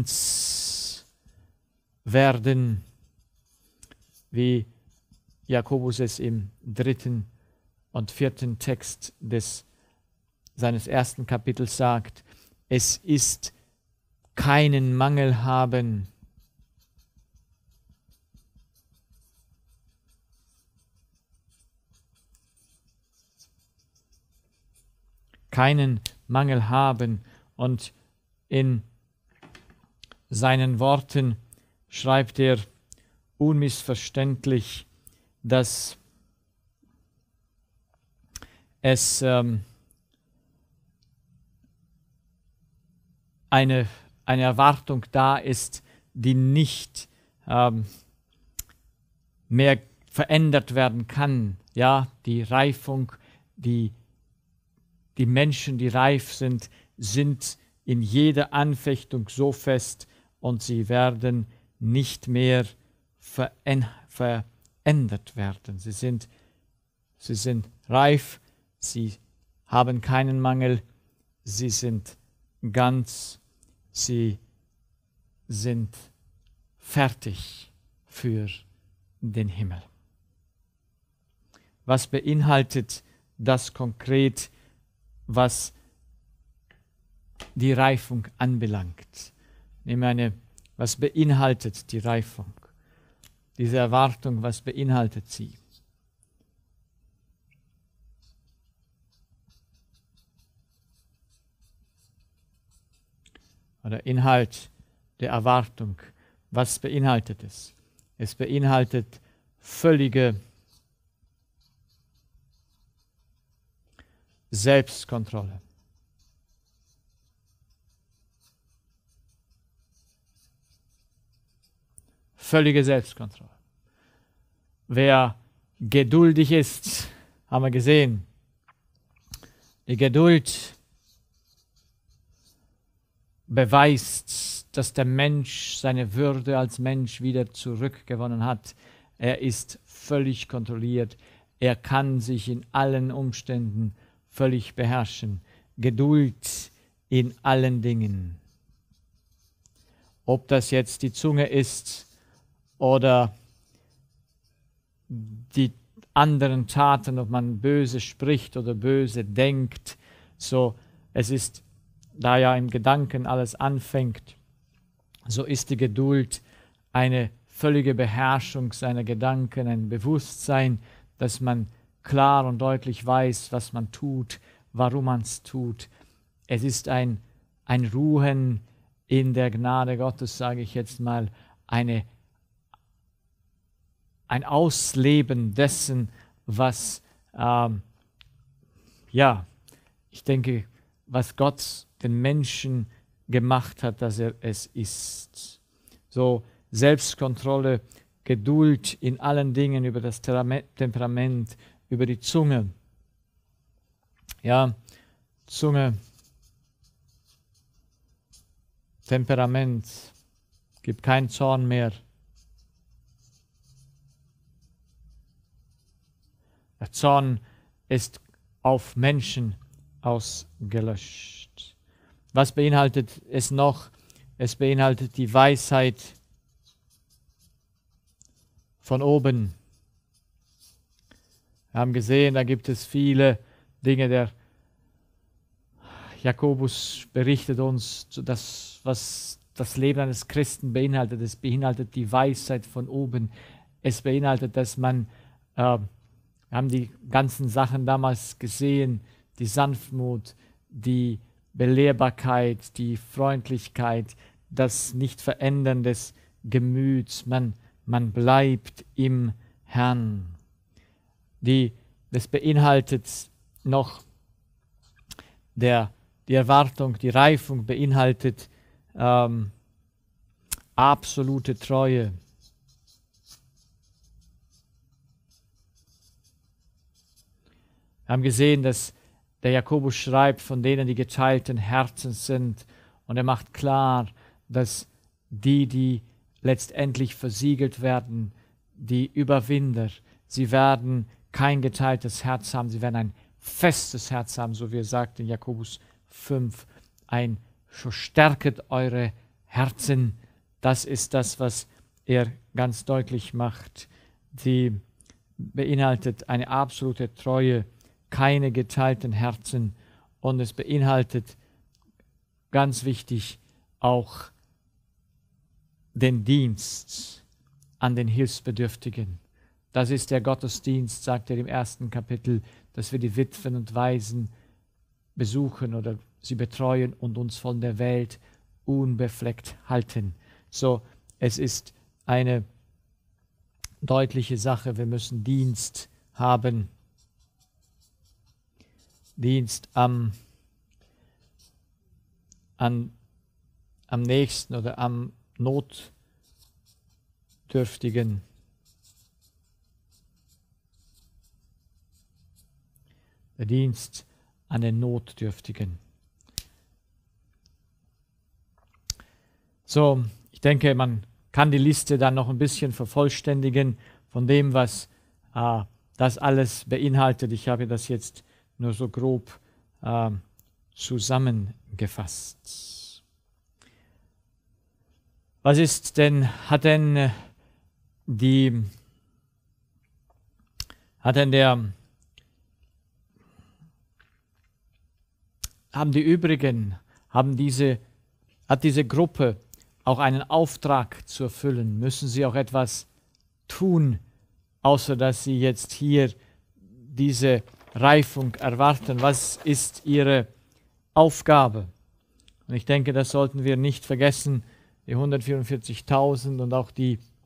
Ganzwerden, wie Jakobus es im 3. und 4. Text seines 1. Kapitels sagt. Es ist keinen Mangel haben. Keinen Mangel haben. Und in seinen Worten schreibt er unmissverständlich, dass es eine Erwartung da ist, die nicht mehr verändert werden kann. Ja, die Reifung, die Menschen, die reif sind, sind in jeder Anfechtung so fest und sie werden nicht mehr verändert werden. Sie sind reif, sie haben keinen Mangel, sie sind ganz, sie sind fertig für den Himmel. Was beinhaltet das konkret, was die Reifung anbelangt? Was beinhaltet die Reifung? Diese Erwartung, was beinhaltet sie? Oder Inhalt der Erwartung, was beinhaltet es? Es beinhaltet völlige Selbstkontrolle. Völlige Selbstkontrolle. Wer geduldig ist, haben wir gesehen, die Geduld beweist, dass der Mensch seine Würde als Mensch wieder zurückgewonnen hat. Er ist völlig kontrolliert. Er kann sich in allen Umständen völlig beherrschen. Geduld in allen Dingen. Ob das jetzt die Zunge ist oder die anderen Taten, ob man böse spricht oder böse denkt, so es ist, da ja im Gedanken alles anfängt, so ist die Geduld eine völlige Beherrschung seiner Gedanken, ein Bewusstsein, dass man klar und deutlich weiß, was man tut, warum man es tut. Es ist ein Ruhen in der Gnade Gottes, sage ich jetzt mal, ein Ausleben dessen, was, ich denke, was Gott den Menschen gemacht hat, dass er es ist. So Selbstkontrolle, Geduld in allen Dingen, über das Temperament, über die Zunge. Ja, Zunge, Temperament, gibt keinen Zorn mehr. Der Zorn ist auf Menschen ausgelöscht. Was beinhaltet es noch? Es beinhaltet die Weisheit von oben. Wir haben gesehen, da gibt es viele Dinge, der Jakobus berichtet uns, das, was das Leben eines Christen beinhaltet. Es beinhaltet die Weisheit von oben. Es beinhaltet, dass man, wir haben die ganzen Sachen damals gesehen, die Sanftmut, die Belehrbarkeit, die Freundlichkeit, das Nicht-Verändern des Gemüts. Man bleibt im Herrn. Das beinhaltet noch die Erwartung, die Reifung beinhaltet absolute Treue. Wir haben gesehen, dass der Jakobus schreibt von denen, die geteilten Herzens sind. Und er macht klar, dass die letztendlich versiegelt werden, die Überwinder, sie werden kein geteiltes Herz haben, sie werden ein festes Herz haben, so wie er sagt in Jakobus 5, so stärket eure Herzen. Das ist das, was er ganz deutlich macht. Sie beinhaltet eine absolute Treue, keine geteilten Herzen, und es beinhaltet, ganz wichtig, auch den Dienst an den Hilfsbedürftigen. Das ist der Gottesdienst, sagt er im 1. Kapitel, dass wir die Witwen und Waisen besuchen oder sie betreuen und uns von der Welt unbefleckt halten. So, es ist eine deutliche Sache, wir müssen Dienst haben. Dienst am Nächsten oder am Notdürftigen. Der Dienst an den Notdürftigen. So, ich denke, man kann die Liste dann noch ein bisschen vervollständigen von dem, was das alles beinhaltet. Ich habe das jetzt nur so grob zusammengefasst. Was ist denn, haben hat diese Gruppe auch einen Auftrag zu erfüllen? Müssen sie auch etwas tun, außer dass sie jetzt hier diese Reifung erwarten? Was ist ihre Aufgabe? Und ich denke, das sollten wir nicht vergessen, die 144.000 und auch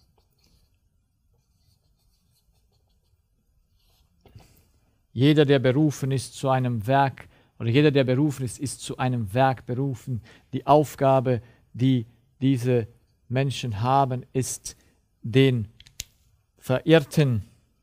jeder, der berufen ist zu einem Werk, oder jeder, der berufen ist zu einem Werk berufen. Die Aufgabe, die diese Menschen haben, ist, den Verirrten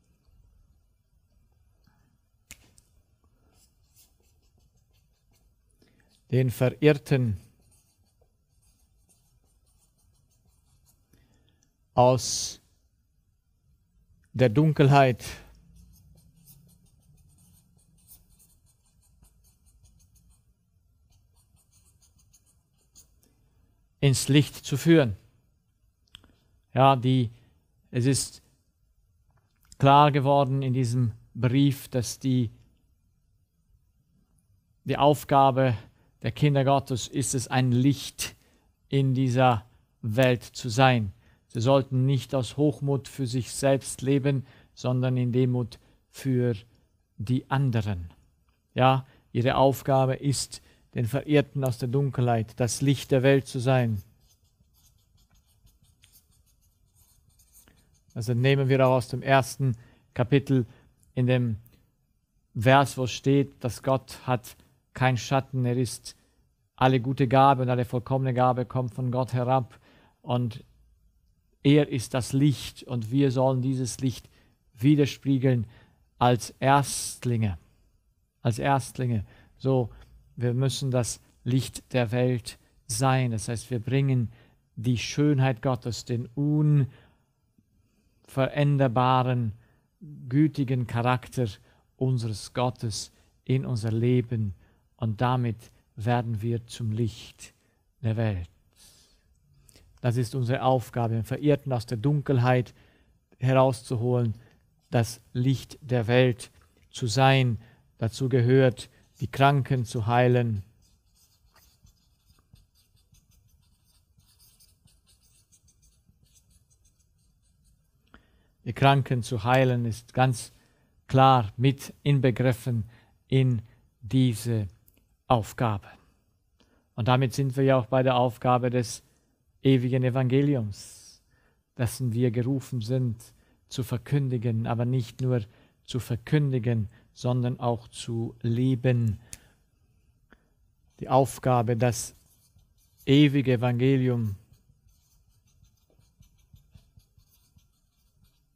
aus der Dunkelheit ins Licht zu führen. Ja, es ist klar geworden in diesem Brief, dass die Aufgabe der Kinder Gottes ist es, ein Licht in dieser Welt zu sein. Sie sollten nicht aus Hochmut für sich selbst leben, sondern in Demut für die anderen. Ja, ihre Aufgabe ist, den Verirrten aus der Dunkelheit, das Licht der Welt zu sein. Also nehmen wir auch aus dem 1. Kapitel in dem Vers, wo steht, dass Gott hat kein Schatten, er ist alle gute Gabe und alle vollkommene Gabe kommt von Gott herab und er ist das Licht und wir sollen dieses Licht widerspiegeln als Erstlinge. Als Erstlinge. So, wir müssen das Licht der Welt sein. Das heißt, wir bringen die Schönheit Gottes, den unveränderbaren, gütigen Charakter unseres Gottes in unser Leben und damit werden wir zum Licht der Welt. Das ist unsere Aufgabe, den Verirrten aus der Dunkelheit herauszuholen, das Licht der Welt zu sein. Dazu gehört, die Kranken zu heilen, die Kranken zu heilen ist ganz klar mit inbegriffen in diese Aufgabe. Und damit sind wir ja auch bei der Aufgabe des ewigen Evangeliums, dessen wir gerufen sind zu verkündigen, aber nicht nur zu verkündigen, sondern auch zu leben. Die Aufgabe, das ewige Evangelium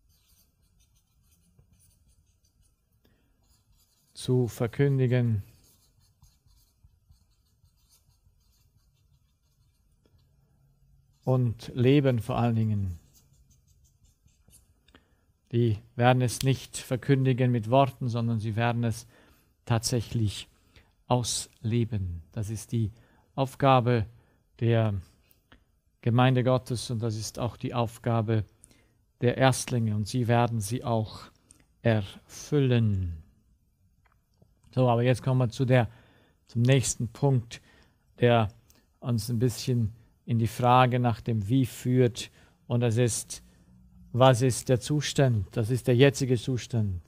zu verkündigen und leben vor allen Dingen. Die werden es nicht verkündigen mit Worten, sondern sie werden es tatsächlich ausleben. Das ist die Aufgabe der Gemeinde Gottes und das ist auch die Aufgabe der Erstlinge und sie werden sie auch erfüllen. So, aber jetzt kommen wir zum nächsten Punkt, der uns ein bisschen in die Frage nach dem Wie führt und das ist, was ist der Zustand? Das ist der jetzige Zustand.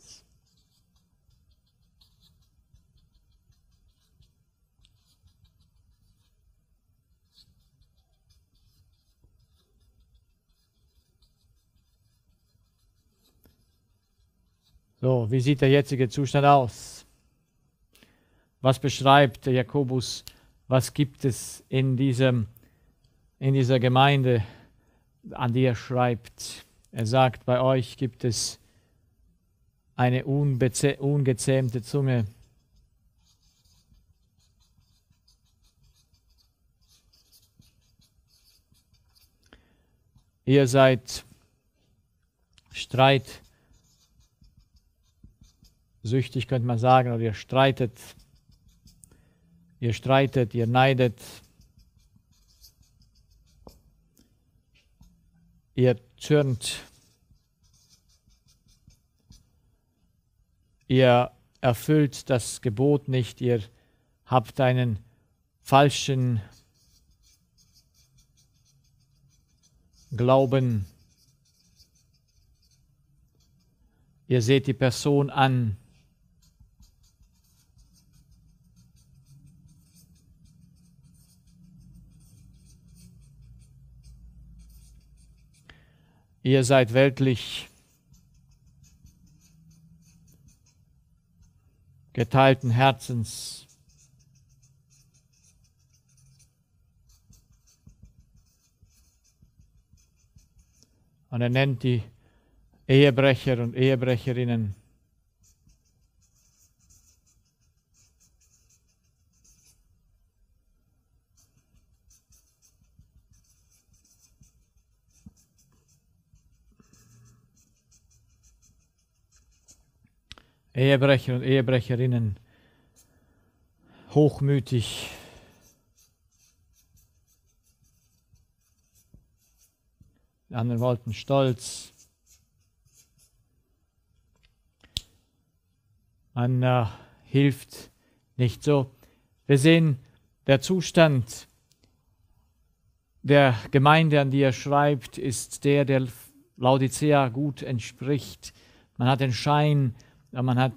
So, wie sieht der jetzige Zustand aus? Was beschreibt der Jakobus? Was gibt es in dieser Gemeinde, an die er schreibt? Er sagt, bei euch gibt es eine ungezähmte Zunge. Ihr seid streitsüchtig, könnte man sagen, oder ihr streitet, ihr neidet, ihr zürnt, ihr erfüllt das Gebot nicht, ihr habt einen falschen Glauben, ihr seht die Person an, ihr seid weltlich, geteilten Herzens, und er nennt die Ehebrecher und Ehebrecherinnen. Ehebrecher und Ehebrecherinnen, hochmütig, die anderen wollten stolz. Man hilft nicht so. Wir sehen, der Zustand der Gemeinde, an die er schreibt, ist der Laodicea gut entspricht. Man hat den Schein, man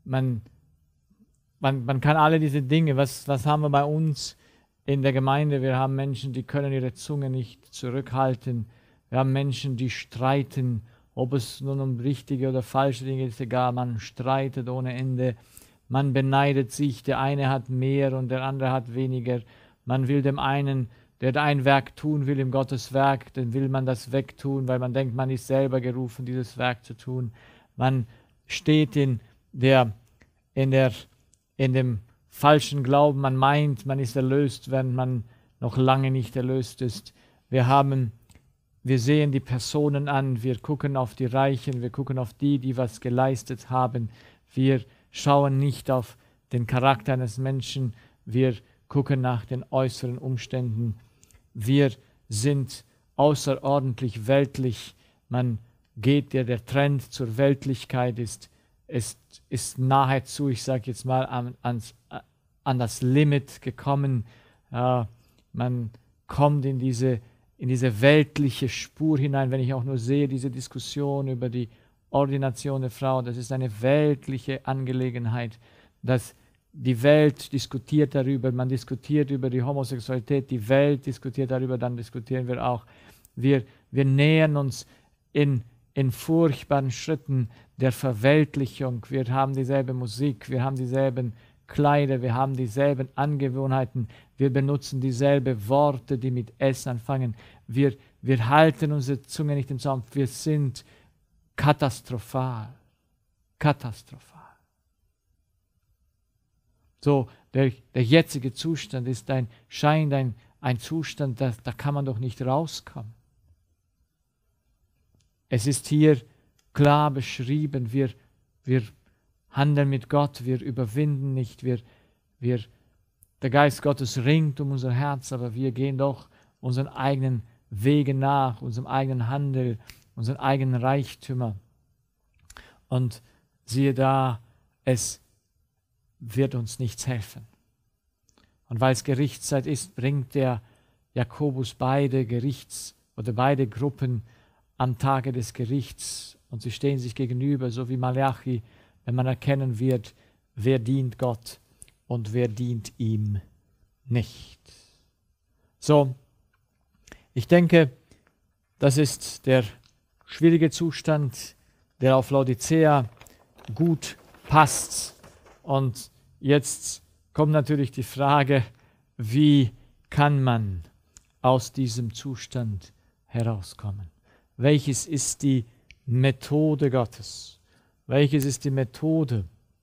kann alle diese Dinge, was haben wir bei uns in der Gemeinde? Wir haben Menschen, die können ihre Zunge nicht zurückhalten. Wir haben Menschen, die streiten, ob es nun um richtige oder falsche Dinge ist, egal, man streitet ohne Ende. Man beneidet sich, der eine hat mehr und der andere hat weniger. Man will dem einen, der ein Werk tun will im Gottes Werk, dann will man das wegtun, weil man denkt, man ist selber gerufen, dieses Werk zu tun. Man steht in dem falschen Glauben, man meint, man ist erlöst, wenn man noch lange nicht erlöst ist. Wir sehen die Personen an, wir gucken auf die Reichen, wir gucken auf die was geleistet haben. Wir schauen nicht auf den Charakter eines Menschen, wir gucken nach den äußeren Umständen. Wir sind außerordentlich weltlich. Der Trend zur Weltlichkeit ist nahezu, ich sage jetzt mal, an das Limit gekommen. Man kommt in diese weltliche Spur hinein, wenn ich auch nur sehe, diese Diskussion über die Ordination der Frau, das ist eine weltliche Angelegenheit, dass die Welt diskutiert darüber, man diskutiert über die Homosexualität, die Welt diskutiert darüber, dann diskutieren wir auch. Wir nähern uns in furchtbaren Schritten der Verweltlichung. Wir haben dieselbe Musik, wir haben dieselben Kleider, wir haben dieselben Angewohnheiten, wir benutzen dieselben Worte, die mit S anfangen. Wir halten unsere Zunge nicht im Zaum, wir sind katastrophal. Katastrophal. So, der jetzige Zustand ist ein ein Zustand, da kann man doch nicht rauskommen. Es ist hier klar beschrieben, wir handeln mit Gott, wir überwinden nicht, der Geist Gottes ringt um unser Herz, aber wir gehen doch unseren eigenen Wegen nach, unserem eigenen Handel, unseren eigenen Reichtümer. Und siehe da, es wird uns nichts helfen. Und weil es Gerichtszeit ist, bringt der Jakobus beide Gruppen am Tage des Gerichts und sie stehen sich gegenüber, so wie Malachi, wenn man erkennen wird, wer dient Gott und wer dient ihm nicht. So, ich denke, das ist der schwierige Zustand, der auf Laodicea gut passt. Und jetzt kommt natürlich die Frage, wie kann man aus diesem Zustand herauskommen? Welches ist die Methode Gottes? Welches ist die Methode,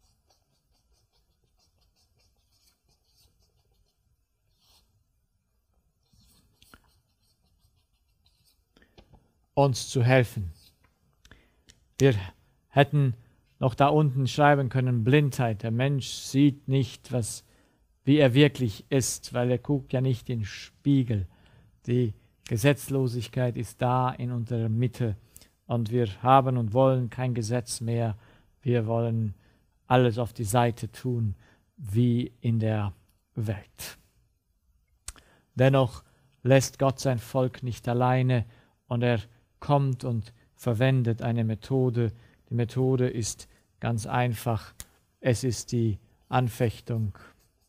uns zu helfen? Wir hätten noch da unten schreiben können, Blindheit. Der Mensch sieht nicht, wie er wirklich ist, weil er guckt ja nicht in den Spiegel. Die Gesetzlosigkeit ist da in unserer Mitte und wir haben und wollen kein Gesetz mehr. Wir wollen alles auf die Seite tun, wie in der Welt. Dennoch lässt Gott sein Volk nicht alleine und er kommt und verwendet eine Methode. Die Methode ist ganz einfach. Es ist die Anfechtung.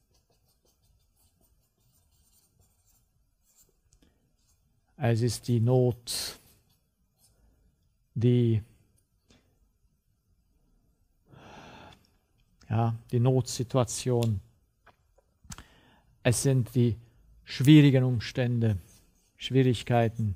Es ist die Not, die Notsituation. Es sind die schwierigen Umstände, Schwierigkeiten.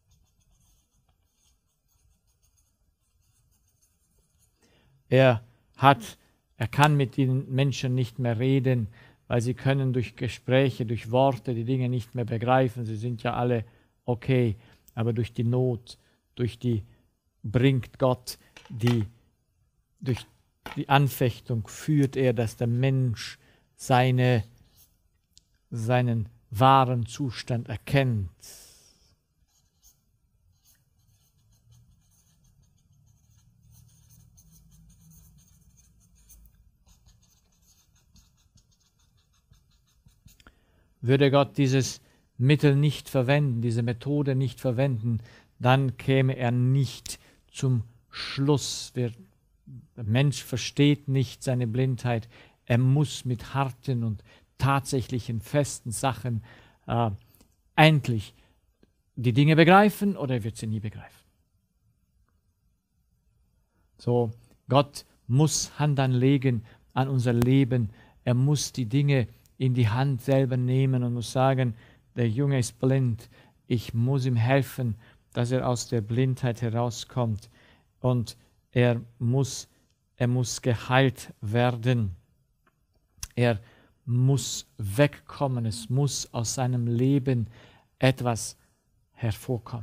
Er kann mit den Menschen nicht mehr reden, weil sie können durch Gespräche, durch Worte die Dinge nicht mehr begreifen. Sie sind ja alle okay, aber durch die Not, bringt Gott durch die Anfechtung führt er, dass der Mensch seinen wahren Zustand erkennt. Würde Gott dieses Mittel nicht verwenden, diese Methode nicht verwenden, dann käme er nicht zum Schluss. Der Mensch versteht nicht seine Blindheit. Er muss mit harten und tatsächlichen festen Sachen endlich die Dinge begreifen oder er wird sie nie begreifen. So, Gott muss Hand anlegen an unser Leben. Er muss die Dinge in die Hand selber nehmen und muss sagen, der Junge ist blind, ich muss ihm helfen, dass er aus der Blindheit herauskommt und er muss geheilt werden. Er muss wegkommen, es muss aus seinem Leben etwas hervorkommen.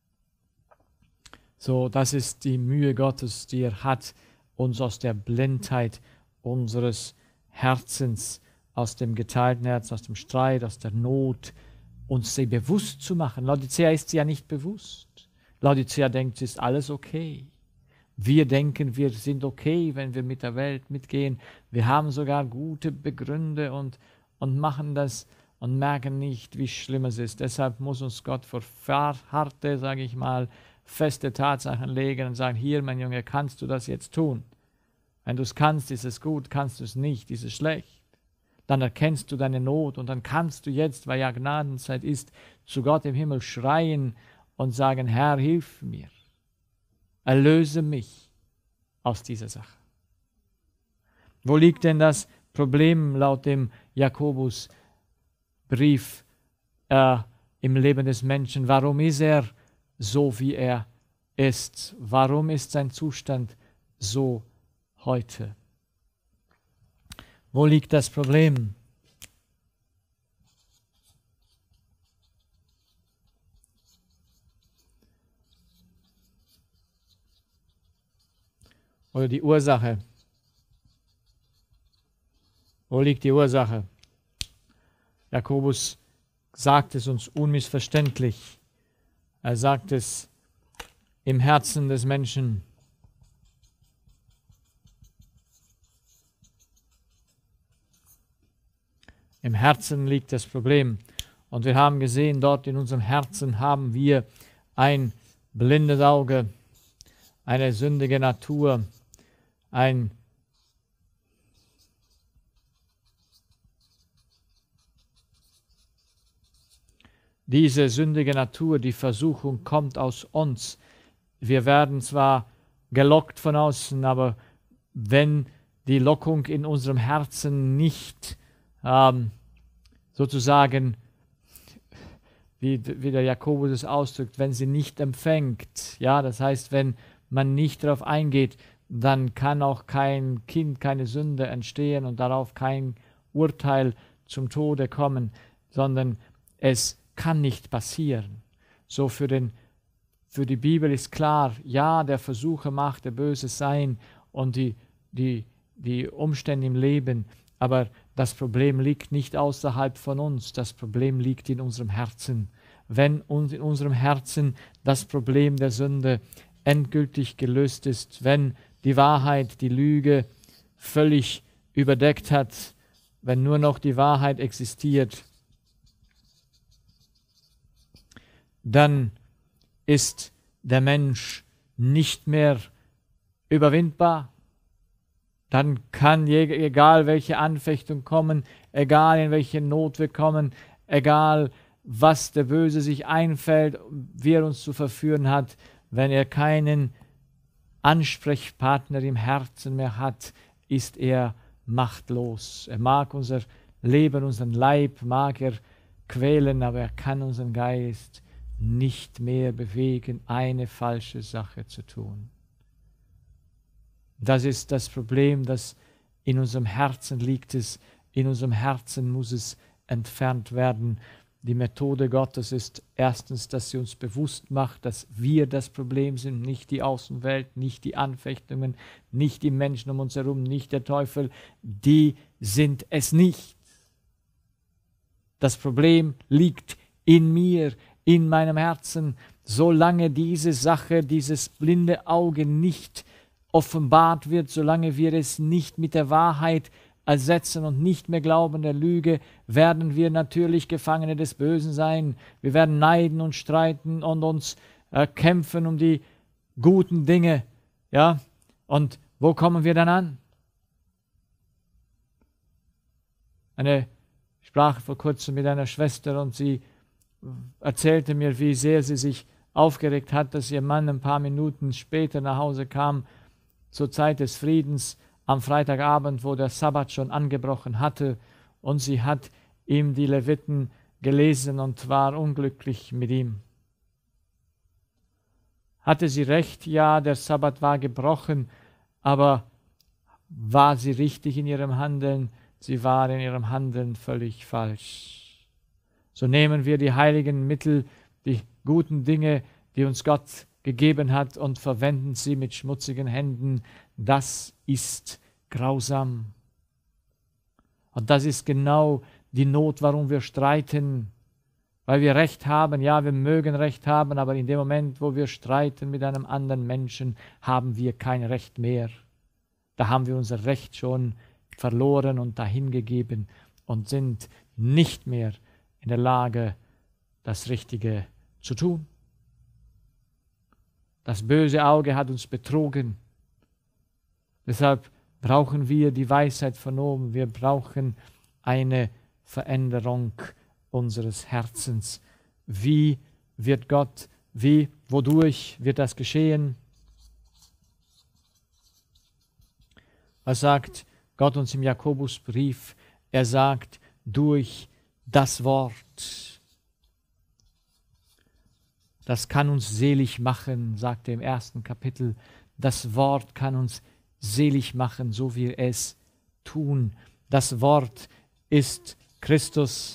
So, das ist die Mühe Gottes, die er hat, uns aus der Blindheit unseres Herzens, aus dem geteilten Herz, aus dem Streit, aus der Not, uns sie bewusst zu machen. Laodicea ist sie ja nicht bewusst. Laodicea denkt, es ist alles okay. Wir denken, wir sind okay, wenn wir mit der Welt mitgehen. Wir haben sogar gute Begründe und machen das und merken nicht, wie schlimm es ist. Deshalb muss uns Gott vor harte, sage ich mal, feste Tatsachen legen und sagen, hier, mein Junge, kannst du das jetzt tun? Wenn du es kannst, ist es gut, kannst du es nicht, ist es schlecht. Dann erkennst du deine Not und dann kannst du jetzt, weil ja Gnadenzeit ist, zu Gott im Himmel schreien und sagen, Herr, hilf mir, erlöse mich aus dieser Sache. Wo liegt denn das Problem laut dem Jakobusbrief im Leben des Menschen? Warum ist er so, wie er ist? Warum ist sein Zustand so heute? Wo liegt das Problem? oder die Ursache? Wo liegt die Ursache? Jakobus sagt es uns unmissverständlich. Er sagt es im Herzen des Menschen. Im Herzen liegt das Problem. Und wir haben gesehen, dort in unserem Herzen haben wir ein blindes Auge, eine sündige Natur, diese sündige Natur, die Versuchung kommt aus uns. Wir werden zwar gelockt von außen, aber wenn die Lockung in unserem Herzen nicht sozusagen, wie der Jakobus es ausdrückt, wenn sie nicht empfängt, ja, das heißt, wenn man nicht darauf eingeht, dann kann auch kein Kind, keine Sünde entstehen und darauf kein Urteil zum Tode kommen, sondern es kann nicht passieren. So für die Bibel ist klar, ja, der Versucher macht der Böse sein und die Umstände im Leben, aber das Problem liegt nicht außerhalb von uns, das Problem liegt in unserem Herzen. Wenn uns in unserem Herzen das Problem der Sünde endgültig gelöst ist, wenn die Wahrheit, die Lüge völlig überdeckt hat, wenn nur noch die Wahrheit existiert, dann ist der Mensch nicht mehr überwindbar. Dann kann, egal welche Anfechtung kommen, egal in welche Not wir kommen, egal was der Böse sich einfällt, wie er uns zu verführen hat, wenn er keinen Ansprechpartner im Herzen mehr hat, ist er machtlos. Er mag unser Leben, unseren Leib, mag er quälen, aber er kann unseren Geist nicht mehr bewegen, eine falsche Sache zu tun. Das ist das Problem, das in unserem Herzen liegt. In unserem Herzen muss es entfernt werden. Die Methode Gottes ist erstens, dass sie uns bewusst macht, dass wir das Problem sind, nicht die Außenwelt, nicht die Anfechtungen, nicht die Menschen um uns herum, nicht der Teufel. Die sind es nicht. Das Problem liegt in mir, in meinem Herzen. Solange diese Sache, dieses blinde Auge nicht offenbart wird, solange wir es nicht mit der Wahrheit ersetzen und nicht mehr glauben der Lüge, werden wir natürlich Gefangene des Bösen sein. Wir werden neiden und streiten und uns kämpfen um die guten Dinge. Ja? Und wo kommen wir dann an? Ich sprach vor kurzem mit einer Schwester und sie erzählte mir, wie sehr sie sich aufgeregt hat, dass ihr Mann ein paar Minuten später nach Hause kam, zur Zeit des Friedens, am Freitagabend, wo der Sabbat schon angebrochen hatte, und sie hat ihm die Leviten gelesen und war unglücklich mit ihm. Hatte sie recht? Ja, der Sabbat war gebrochen, aber war sie richtig in ihrem Handeln? Sie war in ihrem Handeln völlig falsch. So nehmen wir die heiligen Mittel, die guten Dinge, die uns Gott gegeben hat, und verwenden sie mit schmutzigen Händen. Das ist grausam. Und das ist genau die Not, warum wir streiten. Weil wir Recht haben, ja, wir mögen Recht haben, aber in dem Moment, wo wir streiten mit einem anderen Menschen, haben wir kein Recht mehr. Da haben wir unser Recht schon verloren und dahingegeben und sind nicht mehr in der Lage, das Richtige zu tun. Das böse Auge hat uns betrogen. Deshalb brauchen wir die Weisheit von oben. Wir brauchen eine Veränderung unseres Herzens. Wie wird Gott, wodurch wird das geschehen? Was sagt Gott uns im Jakobusbrief? Er sagt, durch das Wort. Das kann uns selig machen, sagt er im 1. Kapitel. Das Wort kann uns selig machen, so wie wir es tun. Das Wort ist Christus.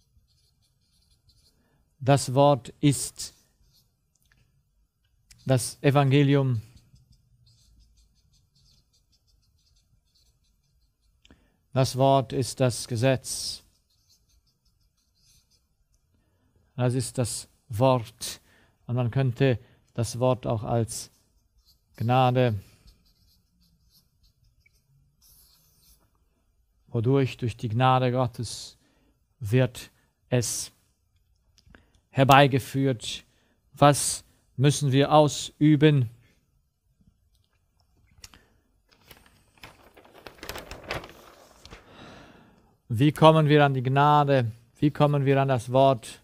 Das Wort ist das Evangelium. Das Wort ist das Gesetz. Das ist das Wort. Und man könnte das Wort auch als Gnade, wodurch durch die Gnade Gottes wird es herbeigeführt. Was müssen wir ausüben? Wie kommen wir an die Gnade? Wie kommen wir an das Wort?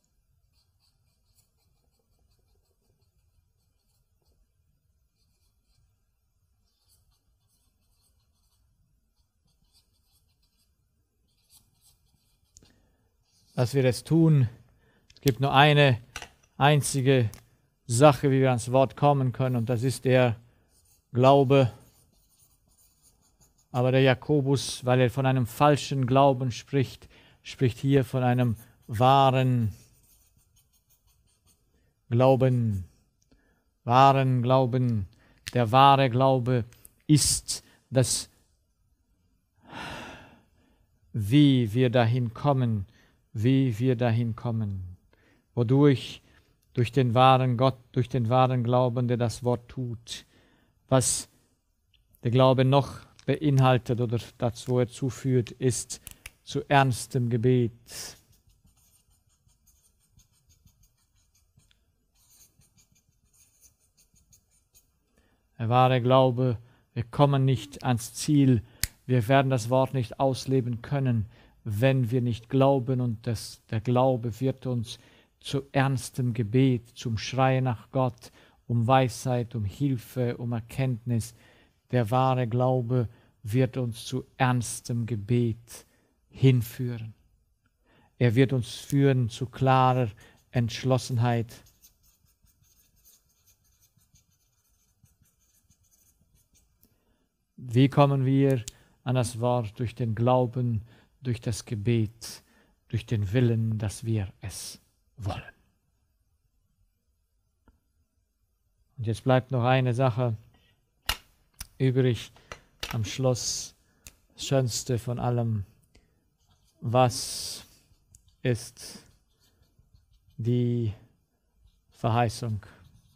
Dass wir es tun. Es gibt nur eine einzige Sache, wie wir ans Wort kommen können, und das ist der Glaube. Aber der Jakobus, weil er von einem falschen Glauben spricht, spricht hier von einem wahren Glauben. Wahren Glauben. Der wahre Glaube ist das, wie wir dahin kommen, wodurch, durch den wahren Gott, durch den wahren Glauben, der das Wort tut, was der Glaube noch beinhaltet oder dazu, wo er zuführt, ist zu ernstem Gebet. Der wahre Glaube, wir kommen nicht ans Ziel, wir werden das Wort nicht ausleben können, wenn wir nicht glauben, und der Glaube wird uns zu ernstem Gebet, zum Schreien nach Gott, um Weisheit, um Hilfe, um Erkenntnis. Der wahre Glaube wird uns zu ernstem Gebet hinführen. Er wird uns führen zu klarer Entschlossenheit. Wie kommen wir an das Wort? Durch den Glauben, durch das Gebet, durch den Willen, dass wir es wollen. Und jetzt bleibt noch eine Sache übrig am Schluss, das Schönste von allem. Was ist die Verheißung?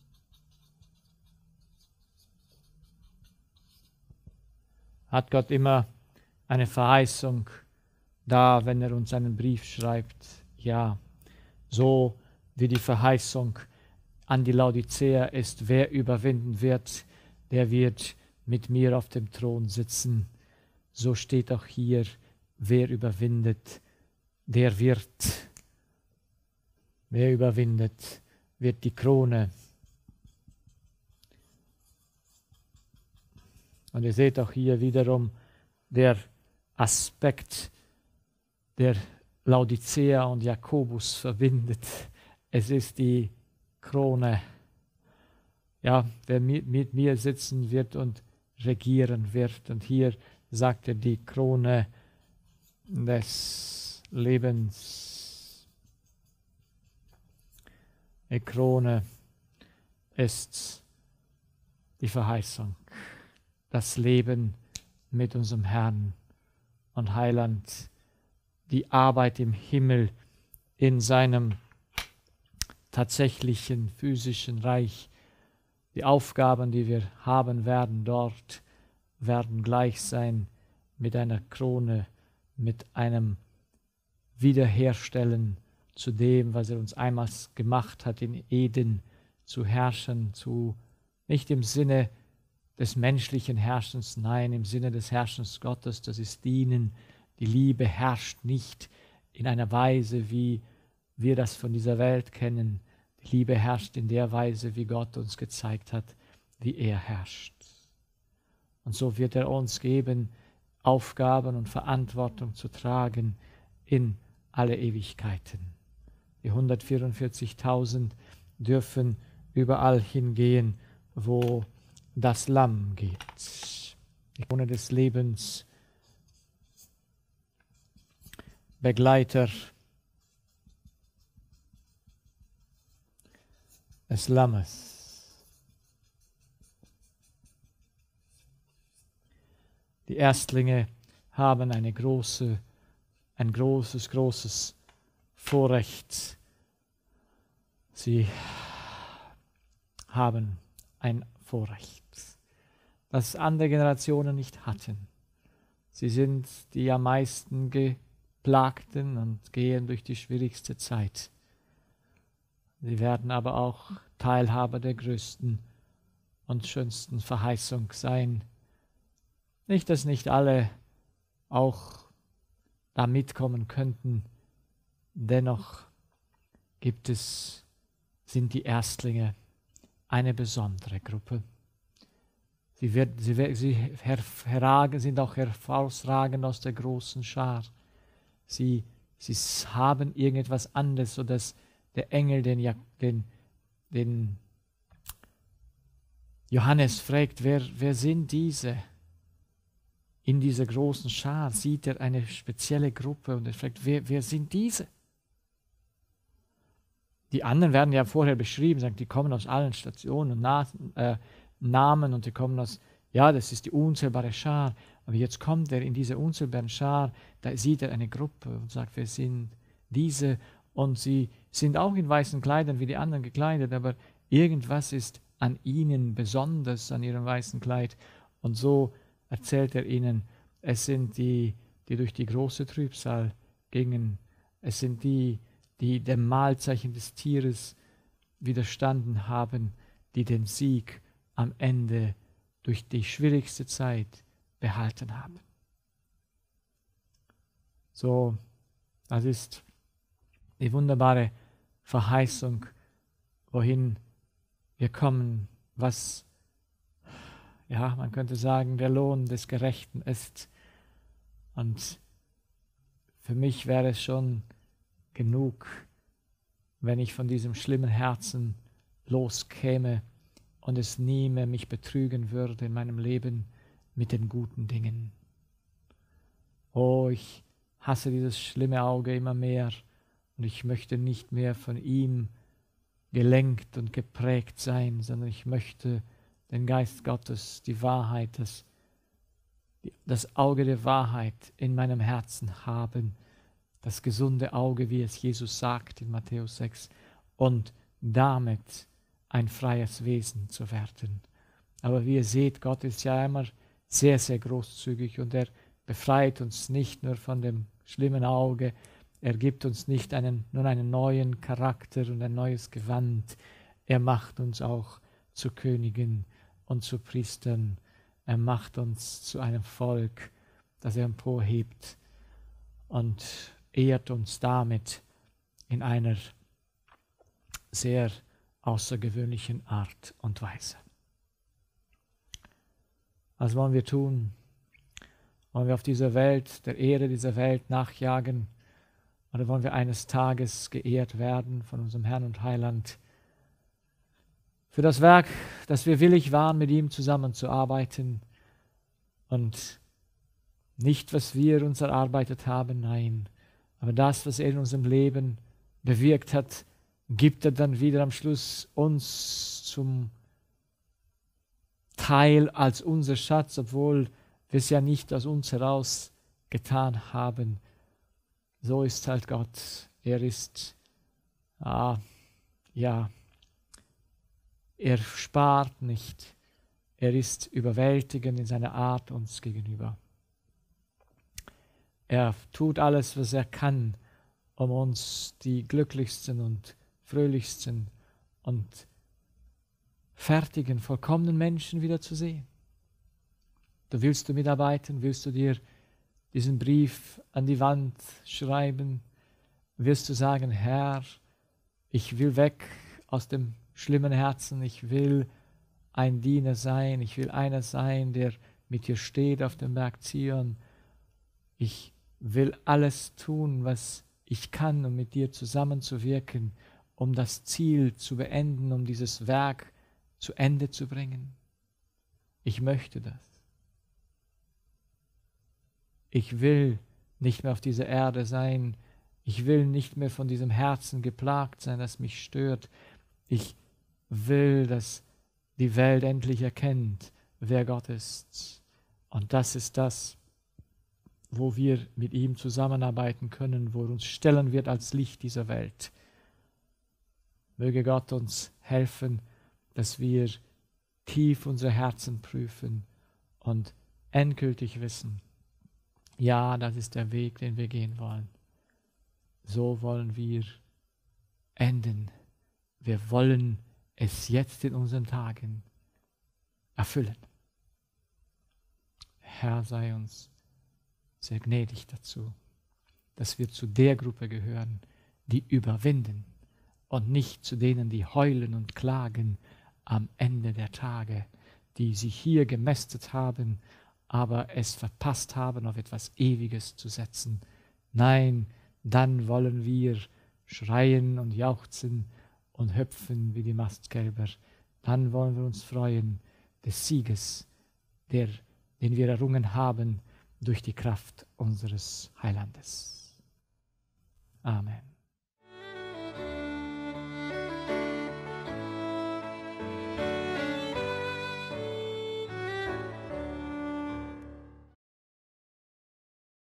Hat Gott immer eine Verheißung da, wenn er uns einen Brief schreibt? Ja, so wie die Verheißung an die Laodicea ist, wer überwinden wird, der wird mit mir auf dem Thron sitzen. So steht auch hier, wer überwindet, der wird. Wer überwindet, wird die Krone. Und ihr seht auch hier wiederum der Aspekt, der Laodicea und Jakobus verbindet. Es ist die Krone. Ja, wer mit mir sitzen wird und regieren wird. Und hier sagt er die Krone des Lebens. Die Krone ist die Verheißung. Das Leben mit unserem Herrn und Heiland. Die Arbeit im Himmel in seinem tatsächlichen physischen Reich. Die Aufgaben, die wir haben werden dort, werden gleich sein mit einer Krone, mit einem Wiederherstellen zu dem, was er uns einmal gemacht hat in Eden, zu herrschen, nicht im Sinne des menschlichen Herrschens, nein, im Sinne des Herrschens Gottes, das ist Dienen. Die Liebe herrscht nicht in einer Weise, wie wir das von dieser Welt kennen. Die Liebe herrscht in der Weise, wie Gott uns gezeigt hat, wie er herrscht. Und so wird er uns geben, Aufgaben und Verantwortung zu tragen in alle Ewigkeiten. Die 144.000 dürfen überall hingehen, wo das Lamm geht. Die Krone des Lebens, Begleiter des Lammes. Die Erstlinge haben ein großes Vorrecht. Sie haben ein Vorrecht, das andere Generationen nicht hatten. Sie sind die am meisten Geplagten und gehen durch die schwierigste Zeit. Sie werden aber auch Teilhaber der größten und schönsten Verheißung sein. Nicht, dass nicht alle auch da mitkommen könnten, dennoch sind die Erstlinge eine besondere Gruppe. Sie sind auch herausragend aus der großen Schar. Sie haben irgendetwas anderes, sodass der Engel den Johannes fragt, wer sind diese? In dieser großen Schar sieht er eine spezielle Gruppe und er fragt, wer sind diese? Die anderen werden ja vorher beschrieben, sagen, die kommen aus allen Stationen und Namen und die kommen aus, ja, das ist die unzählbare Schar. Aber jetzt kommt er in diese unzählbaren Schar, da sieht er eine Gruppe und sagt, wer sind diese? Und sie sind auch in weißen Kleidern wie die anderen gekleidet, aber irgendwas ist an ihnen besonders, an ihrem weißen Kleid. Und so erzählt er ihnen, es sind die durch die große Trübsal gingen. Es sind die dem Mahlzeichen des Tieres widerstanden haben, die den Sieg am Ende durch die schwierigste Zeit behalten haben. So, das ist die wunderbare Verheißung, wohin wir kommen, was, ja, man könnte sagen, der Lohn des Gerechten ist. Und für mich wäre es schon genug, wenn ich von diesem schlimmen Herzen loskäme und es nie mehr mich betrügen würde in meinem Leben mit den guten Dingen. Oh, ich hasse dieses schlimme Auge immer mehr und ich möchte nicht mehr von ihm gelenkt und geprägt sein, sondern ich möchte den Geist Gottes, die Wahrheit, das Auge der Wahrheit in meinem Herzen haben, das gesunde Auge, wie es Jesus sagt in Matthäus 6, und damit ein freies Wesen zu werden. Aber wie ihr seht, Gott ist ja immer sehr, sehr großzügig und er befreit uns nicht nur von dem schlimmen Auge, er gibt uns nicht nur einen neuen Charakter und ein neues Gewand, er macht uns auch zu Königen und zu Priestern, er macht uns zu einem Volk, das er emporhebt und ehrt uns damit in einer sehr außergewöhnlichen Art und Weise. Was wollen wir tun? Wollen wir auf dieser Welt, der Ehre dieser Welt nachjagen? Oder wollen wir eines Tages geehrt werden von unserem Herrn und Heiland für das Werk, das wir willig waren, mit ihm zusammenzuarbeiten und nicht, was wir uns erarbeitet haben, nein, aber das, was er in unserem Leben bewirkt hat, gibt er dann wieder am Schluss uns zum Teil als unser Schatz, obwohl wir es ja nicht aus uns heraus getan haben. So ist halt Gott. Er ist, er spart nicht. Er ist überwältigend in seiner Art uns gegenüber. Er tut alles, was er kann, um uns die glücklichsten und fröhlichsten und fertigen, vollkommenen Menschen wieder zu sehen. Willst du mitarbeiten? Willst du dir diesen Brief an die Wand schreiben? Wirst du sagen, Herr, ich will weg aus dem schlimmen Herzen, ich will ein Diener sein, ich will einer sein, der mit dir steht auf dem Berg Zion. Ich will alles tun, was ich kann, um mit dir zusammenzuwirken, um das Ziel zu beenden, um dieses Werk zu Ende zu bringen. Ich möchte das. Ich will nicht mehr auf dieser Erde sein. Ich will nicht mehr von diesem Herzen geplagt sein, das mich stört. Ich will, dass die Welt endlich erkennt, wer Gott ist. Und das ist das, wo wir mit ihm zusammenarbeiten können, wo er uns stellen wird als Licht dieser Welt. Möge Gott uns helfen, dass wir tief unsere Herzen prüfen und endgültig wissen, ja, das ist der Weg, den wir gehen wollen. So wollen wir enden. Wir wollen es jetzt in unseren Tagen erfüllen. Herr, sei uns sehr gnädig dazu, dass wir zu der Gruppe gehören, die überwinden und nicht zu denen, die heulen und klagen am Ende der Tage, die sich hier gemästet haben, aber es verpasst haben, auf etwas Ewiges zu setzen. Nein, dann wollen wir schreien und jauchzen und hüpfen wie die Mastkälber. Dann wollen wir uns freuen des Sieges, den wir errungen haben durch die Kraft unseres Heilandes. Amen.